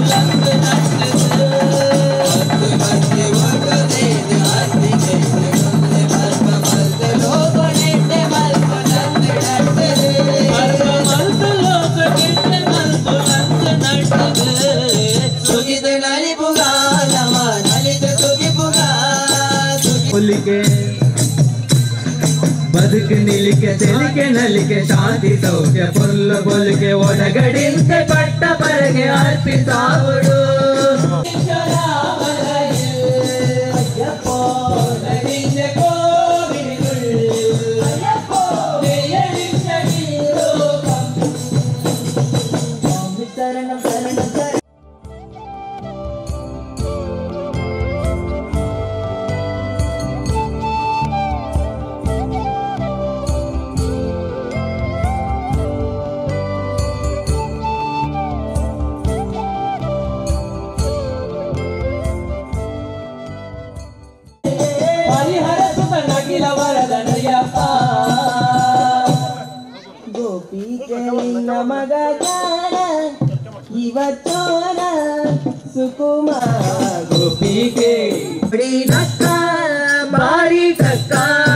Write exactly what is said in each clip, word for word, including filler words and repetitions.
ಬದುಕು ನಿಲಿಕೆ ತೆಲಿಕೆ ನಲಿಕೆ ಶಾಂತಿ ಸೌಖ್ಯ ಪುಲ್ಲು ಬೊಲಿಕೆ ಒಡಗಡಿಂತೆ ಪಟ್ಟ ಪರಗೆ ಅರ್ಪಿಸಾವುಡು गोपी मग ಇವತ್ತೋನ ಸುಕುಮಾರ ಗೋಪಿಗೆ ಬಡಿ ನಕ್ಕ ಬಾರಿ ಕಕ್ಕ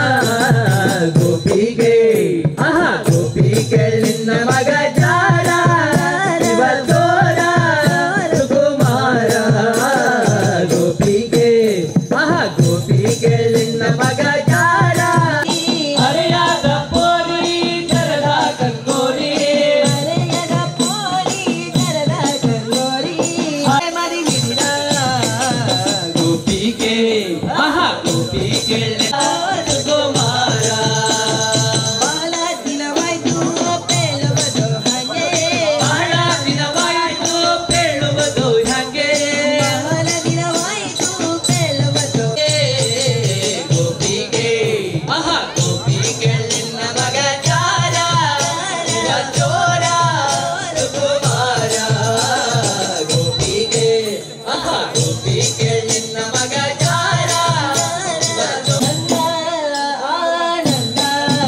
ಗೋಪಿಗೆ ಆಹಾ ಗೋಪಿಗೆ ನಿನ್ನ ಮಗ ಜಾರ ಇವತ್ತೋನ ಸುಕುಮಾರ ಗೋಪಿಗೆ ಆಹಾ ಗೋಪಿಗೆ ನಿನ್ನ ಮಗ ಜಾರ ಅರೆಯಾದ ಪೋರಿ ಕರದ ಕಂಗೋರಿ ಅರೆಯದ ಪೋರಿ ಕರದ ಕಂಗೋರಿ ಮರಿ ಬಿಡಿನ ಗೋಪಿಗೆ ಆಹಾ ಗೋಪಿಗೆ ಸುಕುಮಾರ ಬಾಳ ದಿನವಾಯ್ತು ಪೇಳುವುದು ಹಾಗೆ ಬಾಳ ದಿನವಾಯ್ತು ಪೇಳುವುದು ಹಾಗೆ ಬಾಳ ದಿನವಾಯ್ತು ಪೇಳುವುದು ಗೋಪಿಗೆ ಆಹಾ ಗೋಪಿಗೆ ನಿನ್ನ ಮಗ ಜಾರ ಚೋರ ಸುಕುಮಾರ ಗೋಪಿಗೆ ಆಹಾ ಗೋಪಿಗೆ ನಿನ್ನ ಮಗ ಜಾರ ಆನಂದ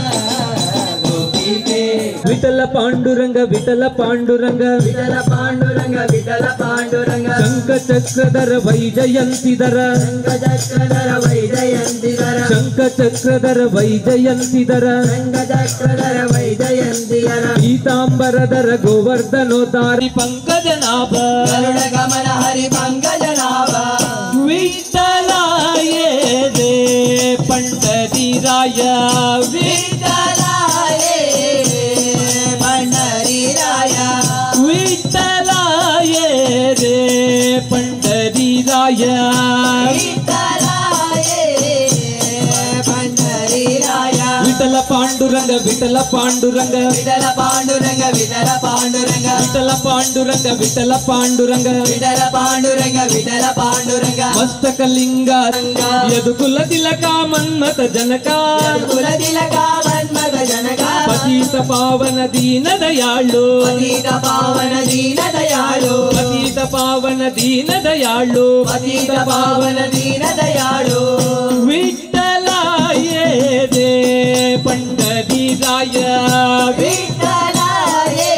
ಗೋಪಿಗೆ ವಿಠಲ ಪಾಂಡುರಂಗ ವಿಠಲ ಪಾಂಡುರಂಗ ವಿಠಲ ಪಾಂಡುರಂಗ ವಿಠಲ ಪಾಂಡುರಂಗ ಶಂಖ ಚಕ್ರಧರ ವೈಜಯಂತಿಧರ ರಂಗಚಕ್ರಧರ ವೈಜಯಂತಿಧರ ಶಂಖ ಚಕ್ರಧರ ವೈಜಯಂತಿಧರ ರಂಗಚಕ್ರಧರ ವೈಜಯಂತಿಧರ ಪೀತಾಂಬರಧರ ಗೋವರ್ಧನೋತಾರಿ ಪಂಕಜನಾಭ ಗರುಡ ಗಮನ ಹರಿ ಪಂಕಜನಾಭ ವಿಠಲಾಯೇ ದೇ ಪಂಡರಿರಾಯ ವಿಠಲಾಯೇ ಪಂಡರಿರಾಯ ವಿಠಲಾಯೇ ದೇ ಪಂಡರಿರಾಯ ವಿಠಲಾಯೇ ಪಂಡರಿರಾಯ ವಿಠಲ ಪಾಂಡುರಂಗ ವಿಠಲ ಪಾಂಡುರಂಗ ವಿಠಲ ಪಾಂಡುರಂಗ ವಿಠಲ ಪಾಂಡುರಂಗ ವಿಠಲ ಪಾಂಡುರಂಗ ವಿಠಲ ಪಾಂಡುರಂಗ ವಿಠಲ ಪಾಂಡುರಂಗ ವಿಠಲ ಪಾಂಡುರಂಗ ಮಸ್ತಕಲಿಂಗ ಯದುಕುಲ ತಿಲಕ ಮನ್ಮತ ಜನಕ ಕುಲ ತಿಲಕ ಮನ್ಮಥ ಜನಕ ಪತಿತ ಪಾವನ ದೀನ ದಯಾಳು ಪತಿತ ಪಾವನ ದೀನ ದಯಾಳು ಪತಿತ ಪಾವನ ದೀನ ದಯಾಳು ಪತಿತ ಪಾವನ ದೀನ ದಯಾಳು ವಿಠಲಾಯೇ ದೇ ಪಂಡರಿರಾಯ ವಿಠಲಾಯೇ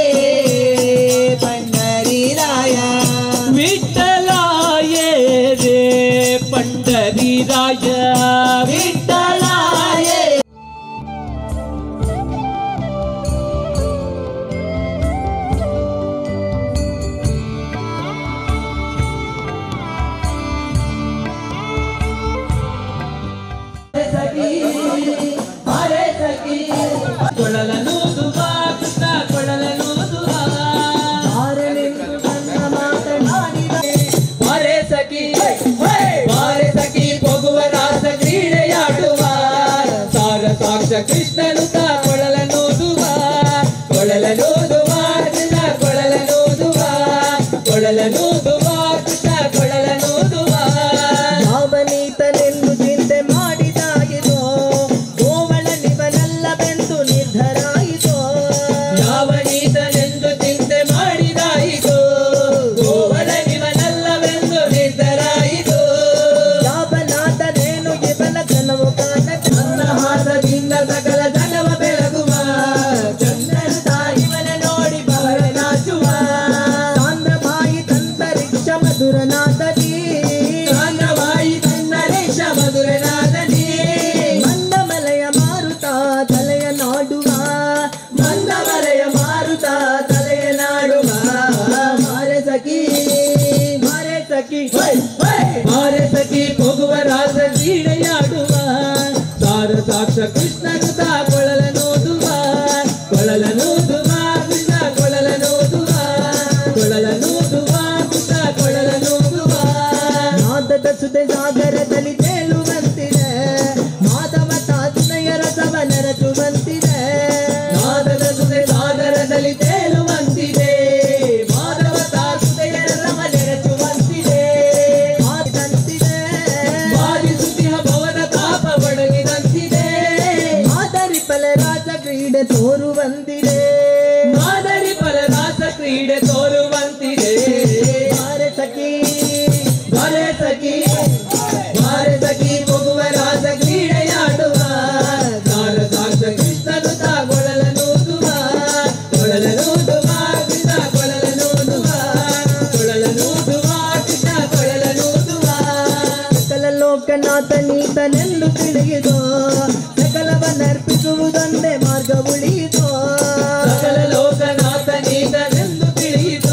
ಪಂಡರಿರಾಯ ವಿಠಲಾಯೇ ದೇ ಪಂಡರಿರಾಯ ವಿಠಲಾಯೇ ಸಖಿ ಹರೇ ಸಖಿ ಕೊಳಲನು ದುಬಾ ಕೃಷ್ಣ ಕೊಳಲನು ದುಬಾ ಹಾರನೆಂದು ನನ್ನ ಮಾತನಾಡಿದ ಮಾರೆ ಸಖಿ ಮಾರೆ ಸಖಿ ಹೋಗುವ ರಾಸ ಕ್ರೀಡೆಯಾಡುವ ಸಾರ ಸಾಕ್ಷ ಕೃಷ್ಣನು ತಾ ಕೊಳಲನು ದುಬಾ ಕೊಳಲನು ದುಬಾ ಕೃಷ್ಣ ಕೊಳಲನು ದುಬಾ ಕೊಳಲನು ದುಬಾ ಕೃಷ್ಣ ಕೊಳಲನು ದುಬಾ ಯಾವನೀತನೆಂದು ಚಿಂತೆ ಮಾಡಿದಾಯಿತೋ ಗೋವಳ ನಿವನಲ್ಲವೆಂದು ನಿರ್ಧರಾಯಿತೋ ಯಾವನೀತನೆಂದು ಚಿಂತೆ ಮಾಡಿದಾಯಿತು ಗೋವಳ ನಿವನಲ್ಲವೆಂದು ನಿರ್ಧರಾಯಿತು ಯಾವನಾತನೇನು ಇವನ ಘನವು ಕಾಣಕ ನನ್ನ ಹಾಸದಿಂದ ಸಕಲ ಜನವ ಬೆಳಗುವ ಚಂದ್ರನ ತಾಯಿವನ ನೋಡಿ ಬಹಳ ನಾಚುವ ಸಾಂದ್ರ ಬಾಯಿ ತಂತರಿಗೂ ಮಧುರನಾದನಿ ಸಾಂದ್ರವಾಯಿ ತನ್ನರೇಶ ಮಧುರನಾದನಿ ಮಂದಮಲೆಯ ಮಾರುತ ತಲೆಯ ನಾಡುವ ಮಂದಮಲೆಯ ಮಾರುತ ತಲೆಯ ನಾಡುವ ಮಾರೆ ಸಖಿ ಮಾರೆ ಸಖಿ ಮಾರೆ ಸಖಿ ಹೋಗುವ ರಾಸ ಕ್ರೀಡೆಯಾಡುವ ಸಾರ ಸಾಕ್ಷ ಕೃಷ್ಣನು ತಾ ಕೊಳಲ ನೋದುವ ಕೊಳಲ ನೋದುವ ಕೃಷ್ಣ ಕೊಳಲ ನೋದುವ ಕೊಳಲ ನೋದುವ ಕೃಷ್ಣ ಕೊಳಲ ನೋದುವ ನಾದದ ಸುದೆ ಸಾಗರದಲ್ಲಿ ತೇಲುವಂತಿದೆ ಮಾಧವ ತಾತನೆಯ ರಸವ ನೆರಚುವಂತಿದೆ ನಾದದ ಸುದೆ ಸಾಗರದಲ್ಲಿ ತೇಲುವಂತಿದೆ ಮಾಧವ ತಾಸುದೆಯ ರಸವ ನೆರಚುವಂತಿದೆ ಮಾದಂತಿದೆ ಬಾಧಿಸುತ್ತಿಹ ಭವದ ತಾಪ ಒಡಗಿದಂತಿದೆ ಮಾದರಿ ಫಲರಾಜ ಕ್ರೀಡೆ ತೋರುವಂತಿದೆ ಮಾದರಿ ಫಲರಾಸ ಕ್ರೀಡೆ ತೋರುವಂತಿದೆ ಮಾರೆ ಸಖಿ ಬಾರೆ ಸಖಿ ಬಾರೆ ಸಖಿ ಹೋಗುವ ರಾಸ ಕ್ರೀಡೆಯಾಡುವ ಸಾರ ಸಾಕ್ಷ ಕೃಷ್ಣನು ತಾ ಕೊಳಲ ನೋದುವ ಕೊಳಲ ನೋದುವ ಕೃಷ್ಣ ಕೊಳಲ ನೋದುವ ಕೊಳಲ ನೋದುವ ಕೃಷ್ಣ ಕೊಳಲ ನೋದುವ ಸಕಲ ಲೋಕನಾಥನೀತನೆಂದು ತಿಳಿಯಿತು ಸಕಲವನ್ನರ್ಪಿಸುವುದೊಂದೇ ಮಾರ್ಗ ಉಳಿಯಿತು ಸಕಲ ಲೋಕನಾಥನೀತನೆಂದು ತಿಳಿಯಿತು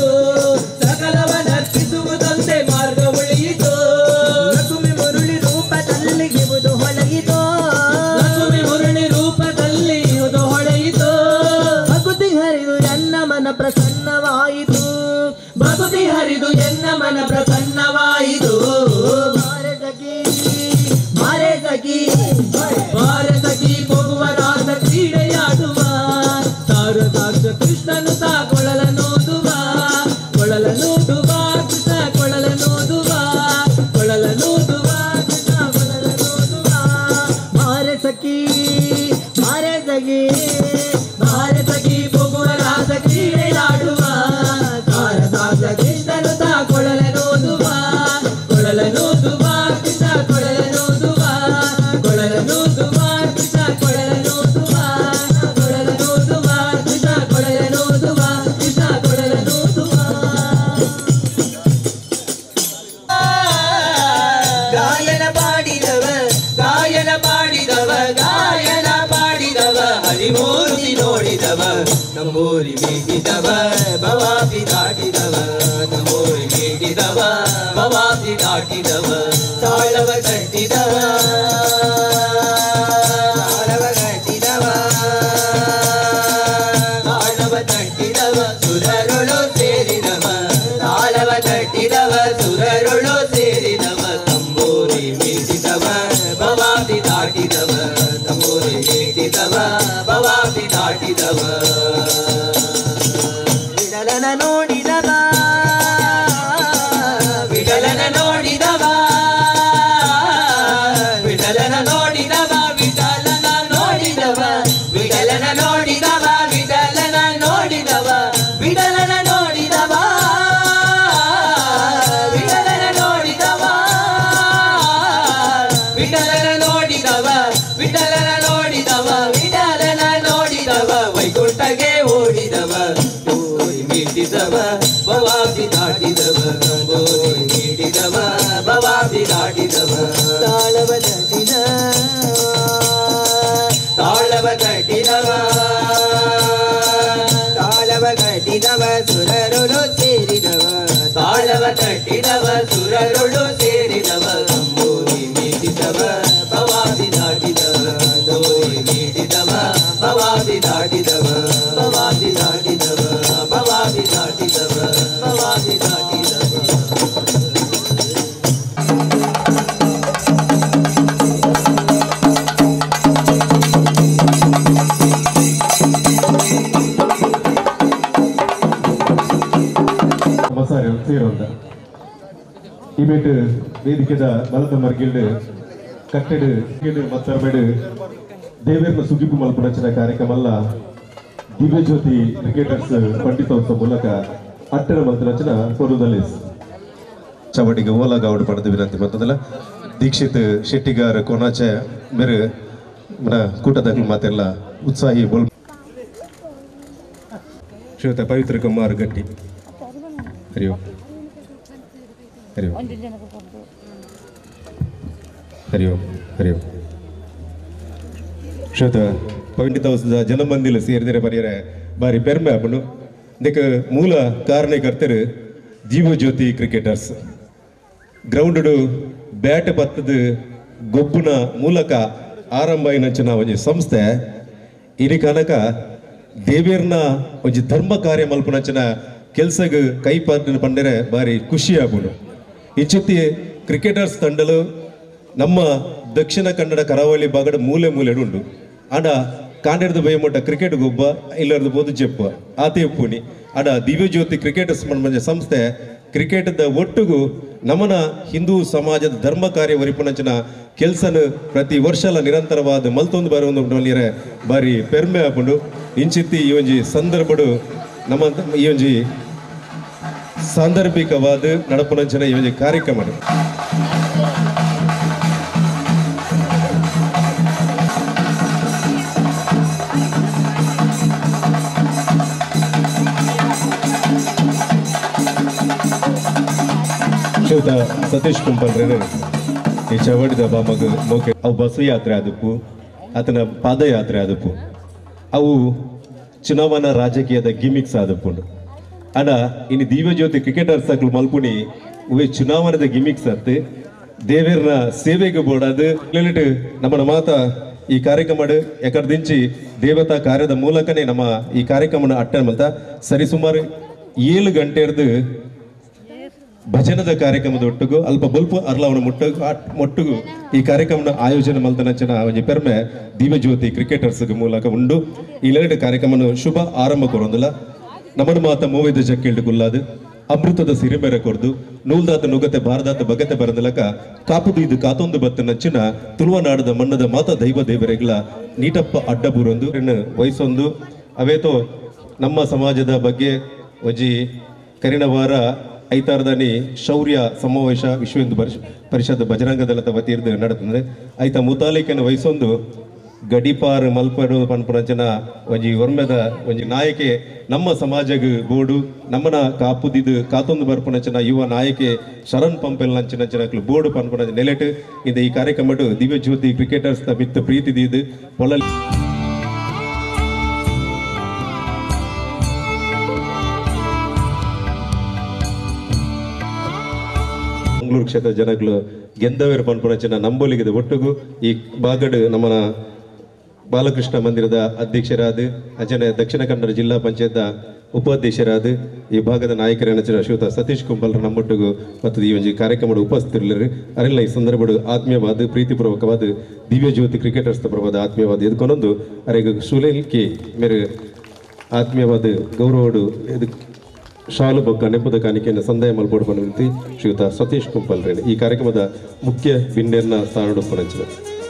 ಸಕಲವನ್ನರ್ಪಿಸುವುದೊಂದೇ ಮಾರ್ಗ ಉಳಿಯಿತು ಲಕುಮಿ ಮುರುಳಿ ರೂಪದಲ್ಲಿ ಇವುದು ಹೊಳೆಯಿತು ಲಕ್ಷ್ಮಿ ಮುರುಳಿ ರೂಪದಲ್ಲಿ ಇದು ಹೊಳೆಯಿತು ಭಕುತಿ ಹರಿದು ಎನ್ನ ಮನ ಪ್ರಸನ್ನವಾಯಿತು ಭಕ್ತಿ ಹರಿದು ಎನ್ನ ಮನ ಪ್ರಸನ್ನವಾಯಿತು ಮಾರೆ ಸಖಿ ಮಾರೆ ಸಖಿ ಬಾರೆ ಸಖಿ ಹೋಗುವ ರಾಸ ಕ್ರೀಡೆಯಾಡುವ ಸಾರ ಸಾಕ್ಷ ಕೃಷ್ಣನು ತಾ ಕೊಳಲ ನೋದುವ ಕೊಳಲ ನೋದುವ ಕೃಷ್ಣ ಕೊಳಲ ನೋದುವ ಕೊಳಲ ನೋದುವ ಕೃಷ್ಣ ಕೊಳಲ ನೋದುವ ಮಾರೆ ಸಖಿ ಮಾರೆ ಸಖಿ ಬಾರೆ ಸಖಿ ಹೋಗುವ ರಾಸ ಕ್ರೀಡೆಯಾಡುವ ಸಾರ ಸಾಕ್ಷ ಕೃಷ್ಣನು ತಾ ಕೊಳಲ ನೋದುವ ಕೊಳಲ ನೋದುವ ಕೃಷ್ಣ ಕೊಳಲ ನೋದುವ ಕೊಳಲ ನೋದುವ ಕೃಷ್ಣ ಕೊಳಲ ನೋದುವ ಕೊಳಲ ನೋದುವ ಕೃಷ್ಣ ಕೊಳಲ ನೋದುವ ಕೃಷ್ಣ ಕೊಳಲ ನೋದುವ ಗಾಯನ ಪಾಡಿದವ ಗಾಯನ ಪಾಡಿದವ ಗಾಯನ ಪಾಡಿದವ ಹರಿಮೂರ್ತಿ ನೋಡಿದವ ನಮ್ಮೂರಿ ಮೀಟಿದವ ಭವಾಪಿ ದಾಟಿದವ ನಮ್ಮೂರಿ ಮೀಟಿದವ ಭವಾಪಿ ದಾಟಿದವ ತಾಳವ ಕಟ್ಟಿದವ ತಾಳವ ಕಟ್ಟಿದವ ತಾಳವ ತಟ್ಟಿದವ ಸುರರುಳು ಸೇರಿದವ ತಾಳವ ತಟ್ಟಿದವ ಸುರರುಳು ಸೇರಿದವ ತಂಬೂರಿ ಮೀಟಿದವ ಭವಾಪಿ ದಾಟಿದವ ತಂಬೂರಿ ಮೀಟಿದವ ಭವಾಪಿ ದಾಟಿದವ ವಿಡಲನ ನೋಡಿದವ ವಿಠಲನ ನೋಡಿದವ ವಿಠಲನ ನೋಡಿದವ ವಿಠಲನ ನೋಡಿದವ ವಿಠಲನ ನೋಡಿದವ ವಿಠಲನ ನೋಡಿದವ ವಿಠಲನ ನೋಡಿದವ ವಿಠಲನ ನೋಡಿದವ ವಿಠಲನ ನೋಡಿದವ ವಿಠಲನ ನೋಡಿದವ ವಿಠಲನ ನೋಡಿದವ ವೈಕುಂಠಗೆ ಓಡಿದವ ಗೋರಿ ಮೀಟಿದವ ಭವಾಪಿ ದಾಟಿದವ ಗೋರಿ ಮೀಟಿದವ ಭವಾಪಿ ದಾಟಿದವ ತಾಳವ ತಟ್ಟಿದ ತಾಳವ ಕಟ್ಟಿದವ ತಾಳವ ಕಟ್ಟಿದವ ಸುರರುಳು ಸೇರಿದವ ತಾಳವ ಕಟ್ಟಿದವ ಸುರರುಳು ಸೇರಿದವ ತಂಬೂರಿ ಮೀಟಿದವ ಭವಾಪಿ ದಾಟಿದವ ಗೋರಿ ಮೀಟಿದವ ಭವಾಪಿ ದಾಟಿದವ ಭವಾಪಿ ದಾಟಿದವ ಭವಾಪಿ ದಾಟಿದವ ಭವಾಪಿ ದಾಟಿದವ ಮಸಾರೆ ಸೇರೋದ ಇಮೇಟ್ ವೇದಿಕೆದ ಮಲತ ಮರ್ಗಿಲ್ಡ್ ಕಟ್ಟೆಡ್ ಗಿಡ್ ಮತ್ತರ್ಮೆಡ್ ದೇವೇರ್ನ ಸುಗಿಪು ಮಲ್ಪನಚಿನ ಕಾರ್ಯಕ್ರಮಲ್ಲ ದಿವ್ಯ ಜ್ಯೋತಿ ಕ್ರಿಕೆಟರ್ಸ್ ಪಂಡಿತೋತ್ಸವ ಮೂಲಕ ಅಟ್ಟರ ಮಂತ್ರಚನ ಕೊರುದಲಿಸ್ ಚವಟಿಗೆ ಓಲಾಗ ಔಟ್ ಪಡೆದ ವಿನಂತಿ ಮತ್ತದಲ್ಲ ದೀಕ್ಷಿತ್ ಶೆಟ್ಟಿಗಾರ್ ಕೋನಾಚ ಮೇರೆ ಮನ ಕೂಟದ ಮಾತೆಲ್ಲ ಉತ್ಸಾಹಿ ಬೋಲ್ ಶ್ರೀಯುತ ಪವಿತ್ರ ಕುಮಾರ್ ಗಟ್ಟಿ ಹರಿಯೋ ಹರಿ ಓಂ ಹರಿ ಓಂ ಹರಿ ಓಂ ಶ್ರೋತ ಪವಿತ್ರ ದಿವಸದ ಜನಮಂದಿಲ ಸೇರಿದರೆ ಪರಿಯರೆ ಬಾರಿ ಪೆರ್ಮೆ ಆಪುಂಡು ಇದಕ್ಕೆ ಮೂಲ ಕಾರಣಕರ್ತರು ಜೀವಜ್ಯೋತಿ ಕ್ರಿಕೆಟರ್ಸ್ ಗ್ರೌಂಡ್ ಬ್ಯಾಟ್ ಬತ್ತದ ಗೊಬ್ಬುನ ಮೂಲಕ ಆರಂಭ ಏನಂಚಿನ ಒಂದು ಸಂಸ್ಥೆ ಇರಿ ಕನಕ ದೇವೇರ್ನ ಒಂದು ಧರ್ಮ ಕಾರ್ಯ ಮಲ್ಪನಂಚಿನ ಕೆಲ್ಸಗ ಕೈ ಪಾತ್ರ ಪಂಡರೆ ಬಾರಿ ಖುಷಿ ಆಗುಂಡು ಇಂಚಿತ್ತಿ ಕ್ರಿಕೆಟರ್ಸ್ ತಂಡಲು ನಮ್ಮ ದಕ್ಷಿಣ ಕನ್ನಡ ಕರಾವಳಿ ಭಾಗದ ಮೂಲೆ ಮೂಲೆ ಉಂಡು ಆಡ ಕಾಂಡೆಡ್ದು ಬಯಮೊಟ್ಟ ಕ್ರಿಕೆಟ್ ಗೊಬ್ಬ ಇಲ್ಲರದು ಬೋದು ಜೆಪ್ಪ ಆತೆ ಪೂನಿ ಆಡ ದಿವ್ಯಜ್ಯೋತಿ ಕ್ರಿಕೆಟರ್ಸ್ ಮಂಜ ಸಂಸ್ಥೆ ಕ್ರಿಕೆಟ್ದ ಒಟ್ಟಿಗೂ ನಮನ ಹಿಂದೂ ಸಮಾಜದ ಧರ್ಮ ಕಾರ್ಯ ವರಿಪುನಂಚಿನ ಕೆಲ್ಸನ ಪ್ರತಿ ವರ್ಷಲ ನಿರಂತರವಾದ ಮಲ್ತೊಂದು ಬರೋದು ಬಾರಿ ಪೆರ್ಮೆ ಆಪುಂಡು ಇಂಚಿತ್ತಿ ಈ ಒಂಜಿ ಸಂದರ್ಭಡು ನಮ್ಮ ಈ ಒಂಜಿ ಸಾಂದರ್ಭಿಕವಾದ ನಡಪುನಂಚಿನ ಈ ಒಂಜಿ ಕಾರ್ಯಕ್ರಮ ಶಿವತ ಸತೀಶ್ ಕುಂಪಲ್ರೆ ಈ ಚವಡಿದ ಬಾಮಗ ಮೋಕೆ ಅವು ಬಸ್ಸು ಯಾತ್ರೆ ಆದಪ್ಪು ಆತನ ಪಾದಯಾತ್ರೆ ಆದಪ್ಪು ಅವು ಚುನಾವಣಾ ರಾಜಕೀಯದ ಗಿಮಿಕ್ಸ್ ಆದಪ್ಪುಂಡು ಅಡ ಇನ್ನು ದಿವ್ಯಜ್ಯೋತಿ ಕ್ರಿಕೆಟರ್ಸ್ ಆಗ್ಲು ಮಲ್ಪುನಿ ಉವೆ ಚುನಾವಣದ ಗಿಮಿಕ್ಸ್ ಅತ್ತು ದೇವೇರ್ನ ಸೇವೆಗೆ ಬೋಡಾದು ಲಿಮಿಟ್ ನಮ್ಮನ ಮಾತ ಈ ಕಾರ್ಯಕ್ರಮ ಎಕರ್ದಿಂಚಿ ದೇವತಾ ಕಾರ್ಯದ ಮೂಲಕನೇ ನಮ್ಮ ಈ ಕಾರ್ಯಕ್ರಮ ಅಟ್ಟೆ ಮಲ್ತ ಸರಿಸುಮಾರು ಏಳು ಗಂಟೆ ಹಿಡಿದು ಭಜನದ ಕಾರ್ಯಕ್ರಮದ ಒಟ್ಟಿಗೂ ಅಲ್ಪ ಬಲ್ಪು ಅರ್ಲವನ ಮುಟ್ಟಗು ಮೊಟ್ಟಗು ಈ ಕಾರ್ಯಕ್ರಮ ಆಯೋಜನೆ ಮಲ್ತನಂಚಿನ ಒಂಜಿ ಪೆರ್ಮೆ ದಿವ್ಯಜ್ಯೋತಿ ಕ್ರಿಕೆಟರ್ಸ್ ಮೂಲಕ ಉಂಡು ಈ ಲೆರಡು ಕಾರ್ಯಕ್ರಮ ಶುಭ ಆರಂಭ ಕೊರೊಂದಿಲ್ಲ ನಮ್ಮನ ಮಾತ ಮೂವೈದು ಜಕ್ಕಿಲ್ಡು ಗುಲ್ಲಾದು ಅಮೃತದ ಸಿರಿಮೆರೆ ಕೊರ್ದು ನೂಲ್ದಾತ ನುಗತೆ ಭಾರದಾತ ಬಗತೆ ಬರದಲಕ ಕಾಪುದು ಇದು ಕಾತೊಂದು ಬತ್ತ ನಚ್ಚಿನ ತುಳುವನಾಡದ ಮಣ್ಣದ ಮಾತ ದೈವ ದೇವರೆಗಳ ನೀಟಪ್ಪ ಅಡ್ಡಬೂರೊಂದು ವಯಸ್ಸೊಂದು ಅವೇತೋ ನಮ್ಮ ಸಮಾಜದ ಬಗ್ಗೆ ಒಜ್ಜಿ ಕರಿಣವಾರ ಐತಾರದಾನಿ ಶೌರ್ಯ ಸಮಾವೇಶ ವಿಶ್ವ ಹಿಂದೂ ಪರಿಷತ್ ಬಜರಂಗ ದಳದ ವತಿಯಿಂದ ನಡೆತಂದ್ರೆ ಐತ ಮುತಾಲಿಕನ ವಯಸ್ಸೊಂದು ಗಡಿಪಾರ್ ಮಲ್ಪಡು ಪನ್ಪುರಂಚನ ಒಂಜಿ ಒರ್ಮೆದ ಒಂಜಿ ನಾಯಕೆ ನಮ್ಮ ಸಮಾಜಗ್ ಬೋಡು ನಮ್ಮನ ಕಾಪುದಿದು ಕಾತೊಂದು ಬರ್ಪುನಂಚನ ಯುವ ನಾಯಕೆ ಶರಣ್ ಪಂಪೆಲ್ ನಂಚಿನಂಚನಕ್ಲು ಬೋಡು ಪನ್ಪುನ ನೆಲೆಟ್ ಇಂದ ಈ ಕಾರ್ಯಕ್ರಮ ದಿವ್ಯಜ್ಯೋತಿ ಕ್ರಿಕೆಟರ್ಸ್ ಮಿತ್ತ ಪ್ರೀತಿ ದೀದು ಪೊಲ ಮಂಗಳೂರು ಕ್ಷೇತ್ರ ಜನಗಳು ಗೆದ್ದವೇರು ಪನ್ಪುನಂಚಿನ ನಂಬೋಲಿಗಿದೆ ಒಟ್ಟಿಗೂ ಈ ಬಾಗಡ್ ನಮ್ಮನ ಬಾಲಕೃಷ್ಣ ಮಂದಿರದ ಅಧ್ಯಕ್ಷರಾದ ಅಂಚನೆ ದಕ್ಷಿಣ ಕನ್ನಡ ಜಿಲ್ಲಾ ಪಂಚಾಯತ್ ಉಪಾಧ್ಯಕ್ಷರಾದ ಈ ಭಾಗದ ನಾಯಕರ ಶ್ರೀಯುತ ಸತೀಶ್ ಕುಂಬಲ್ರ ನಮ್ಮೊಟ್ಟಿಗೂ ಮತ್ತು ಈ ಒಂದು ಕಾರ್ಯಕ್ರಮದ ಉಪಸ್ಥಿತರಿಲ್ಲರು ಅರೆಲ್ಲ ಈ ಸಂದರ್ಭದ ಆತ್ಮೀಯವಾದ ಪ್ರೀತಿಪೂರ್ವಕವಾದ ದಿವ್ಯಜ್ಯೋತಿ ಕ್ರಿಕೆಟರ್ಸ್ ಪರವಾದ ಆತ್ಮೀಯವಾದ ಇದಕ್ಕೊಂದೊಂದು ಅರೆಗ ಸುಲೇಲ್ಕೆ ಮೇರೆ ಆತ್ಮೀಯವಾದ ಗೌರವಡು ಇದು ಶಾಲು ಬೊಕ್ಕ ನೆಪದ ಕಾಣಿಕೆಯನ್ನು ಸಂದಾಯ ಮಲ್ಪೋಡು ಬಂದಿ ಶ್ರೀಯುತ ಸತೀಶ್ ಕುಂಪಲ್ರೇನೆ ಈ ಕಾರ್ಯಕ್ರಮದ ಮುಖ್ಯ ಬಿಂಡೆಯನ್ನ ಸಾರಡುಪ್ಪನಂಚಿನ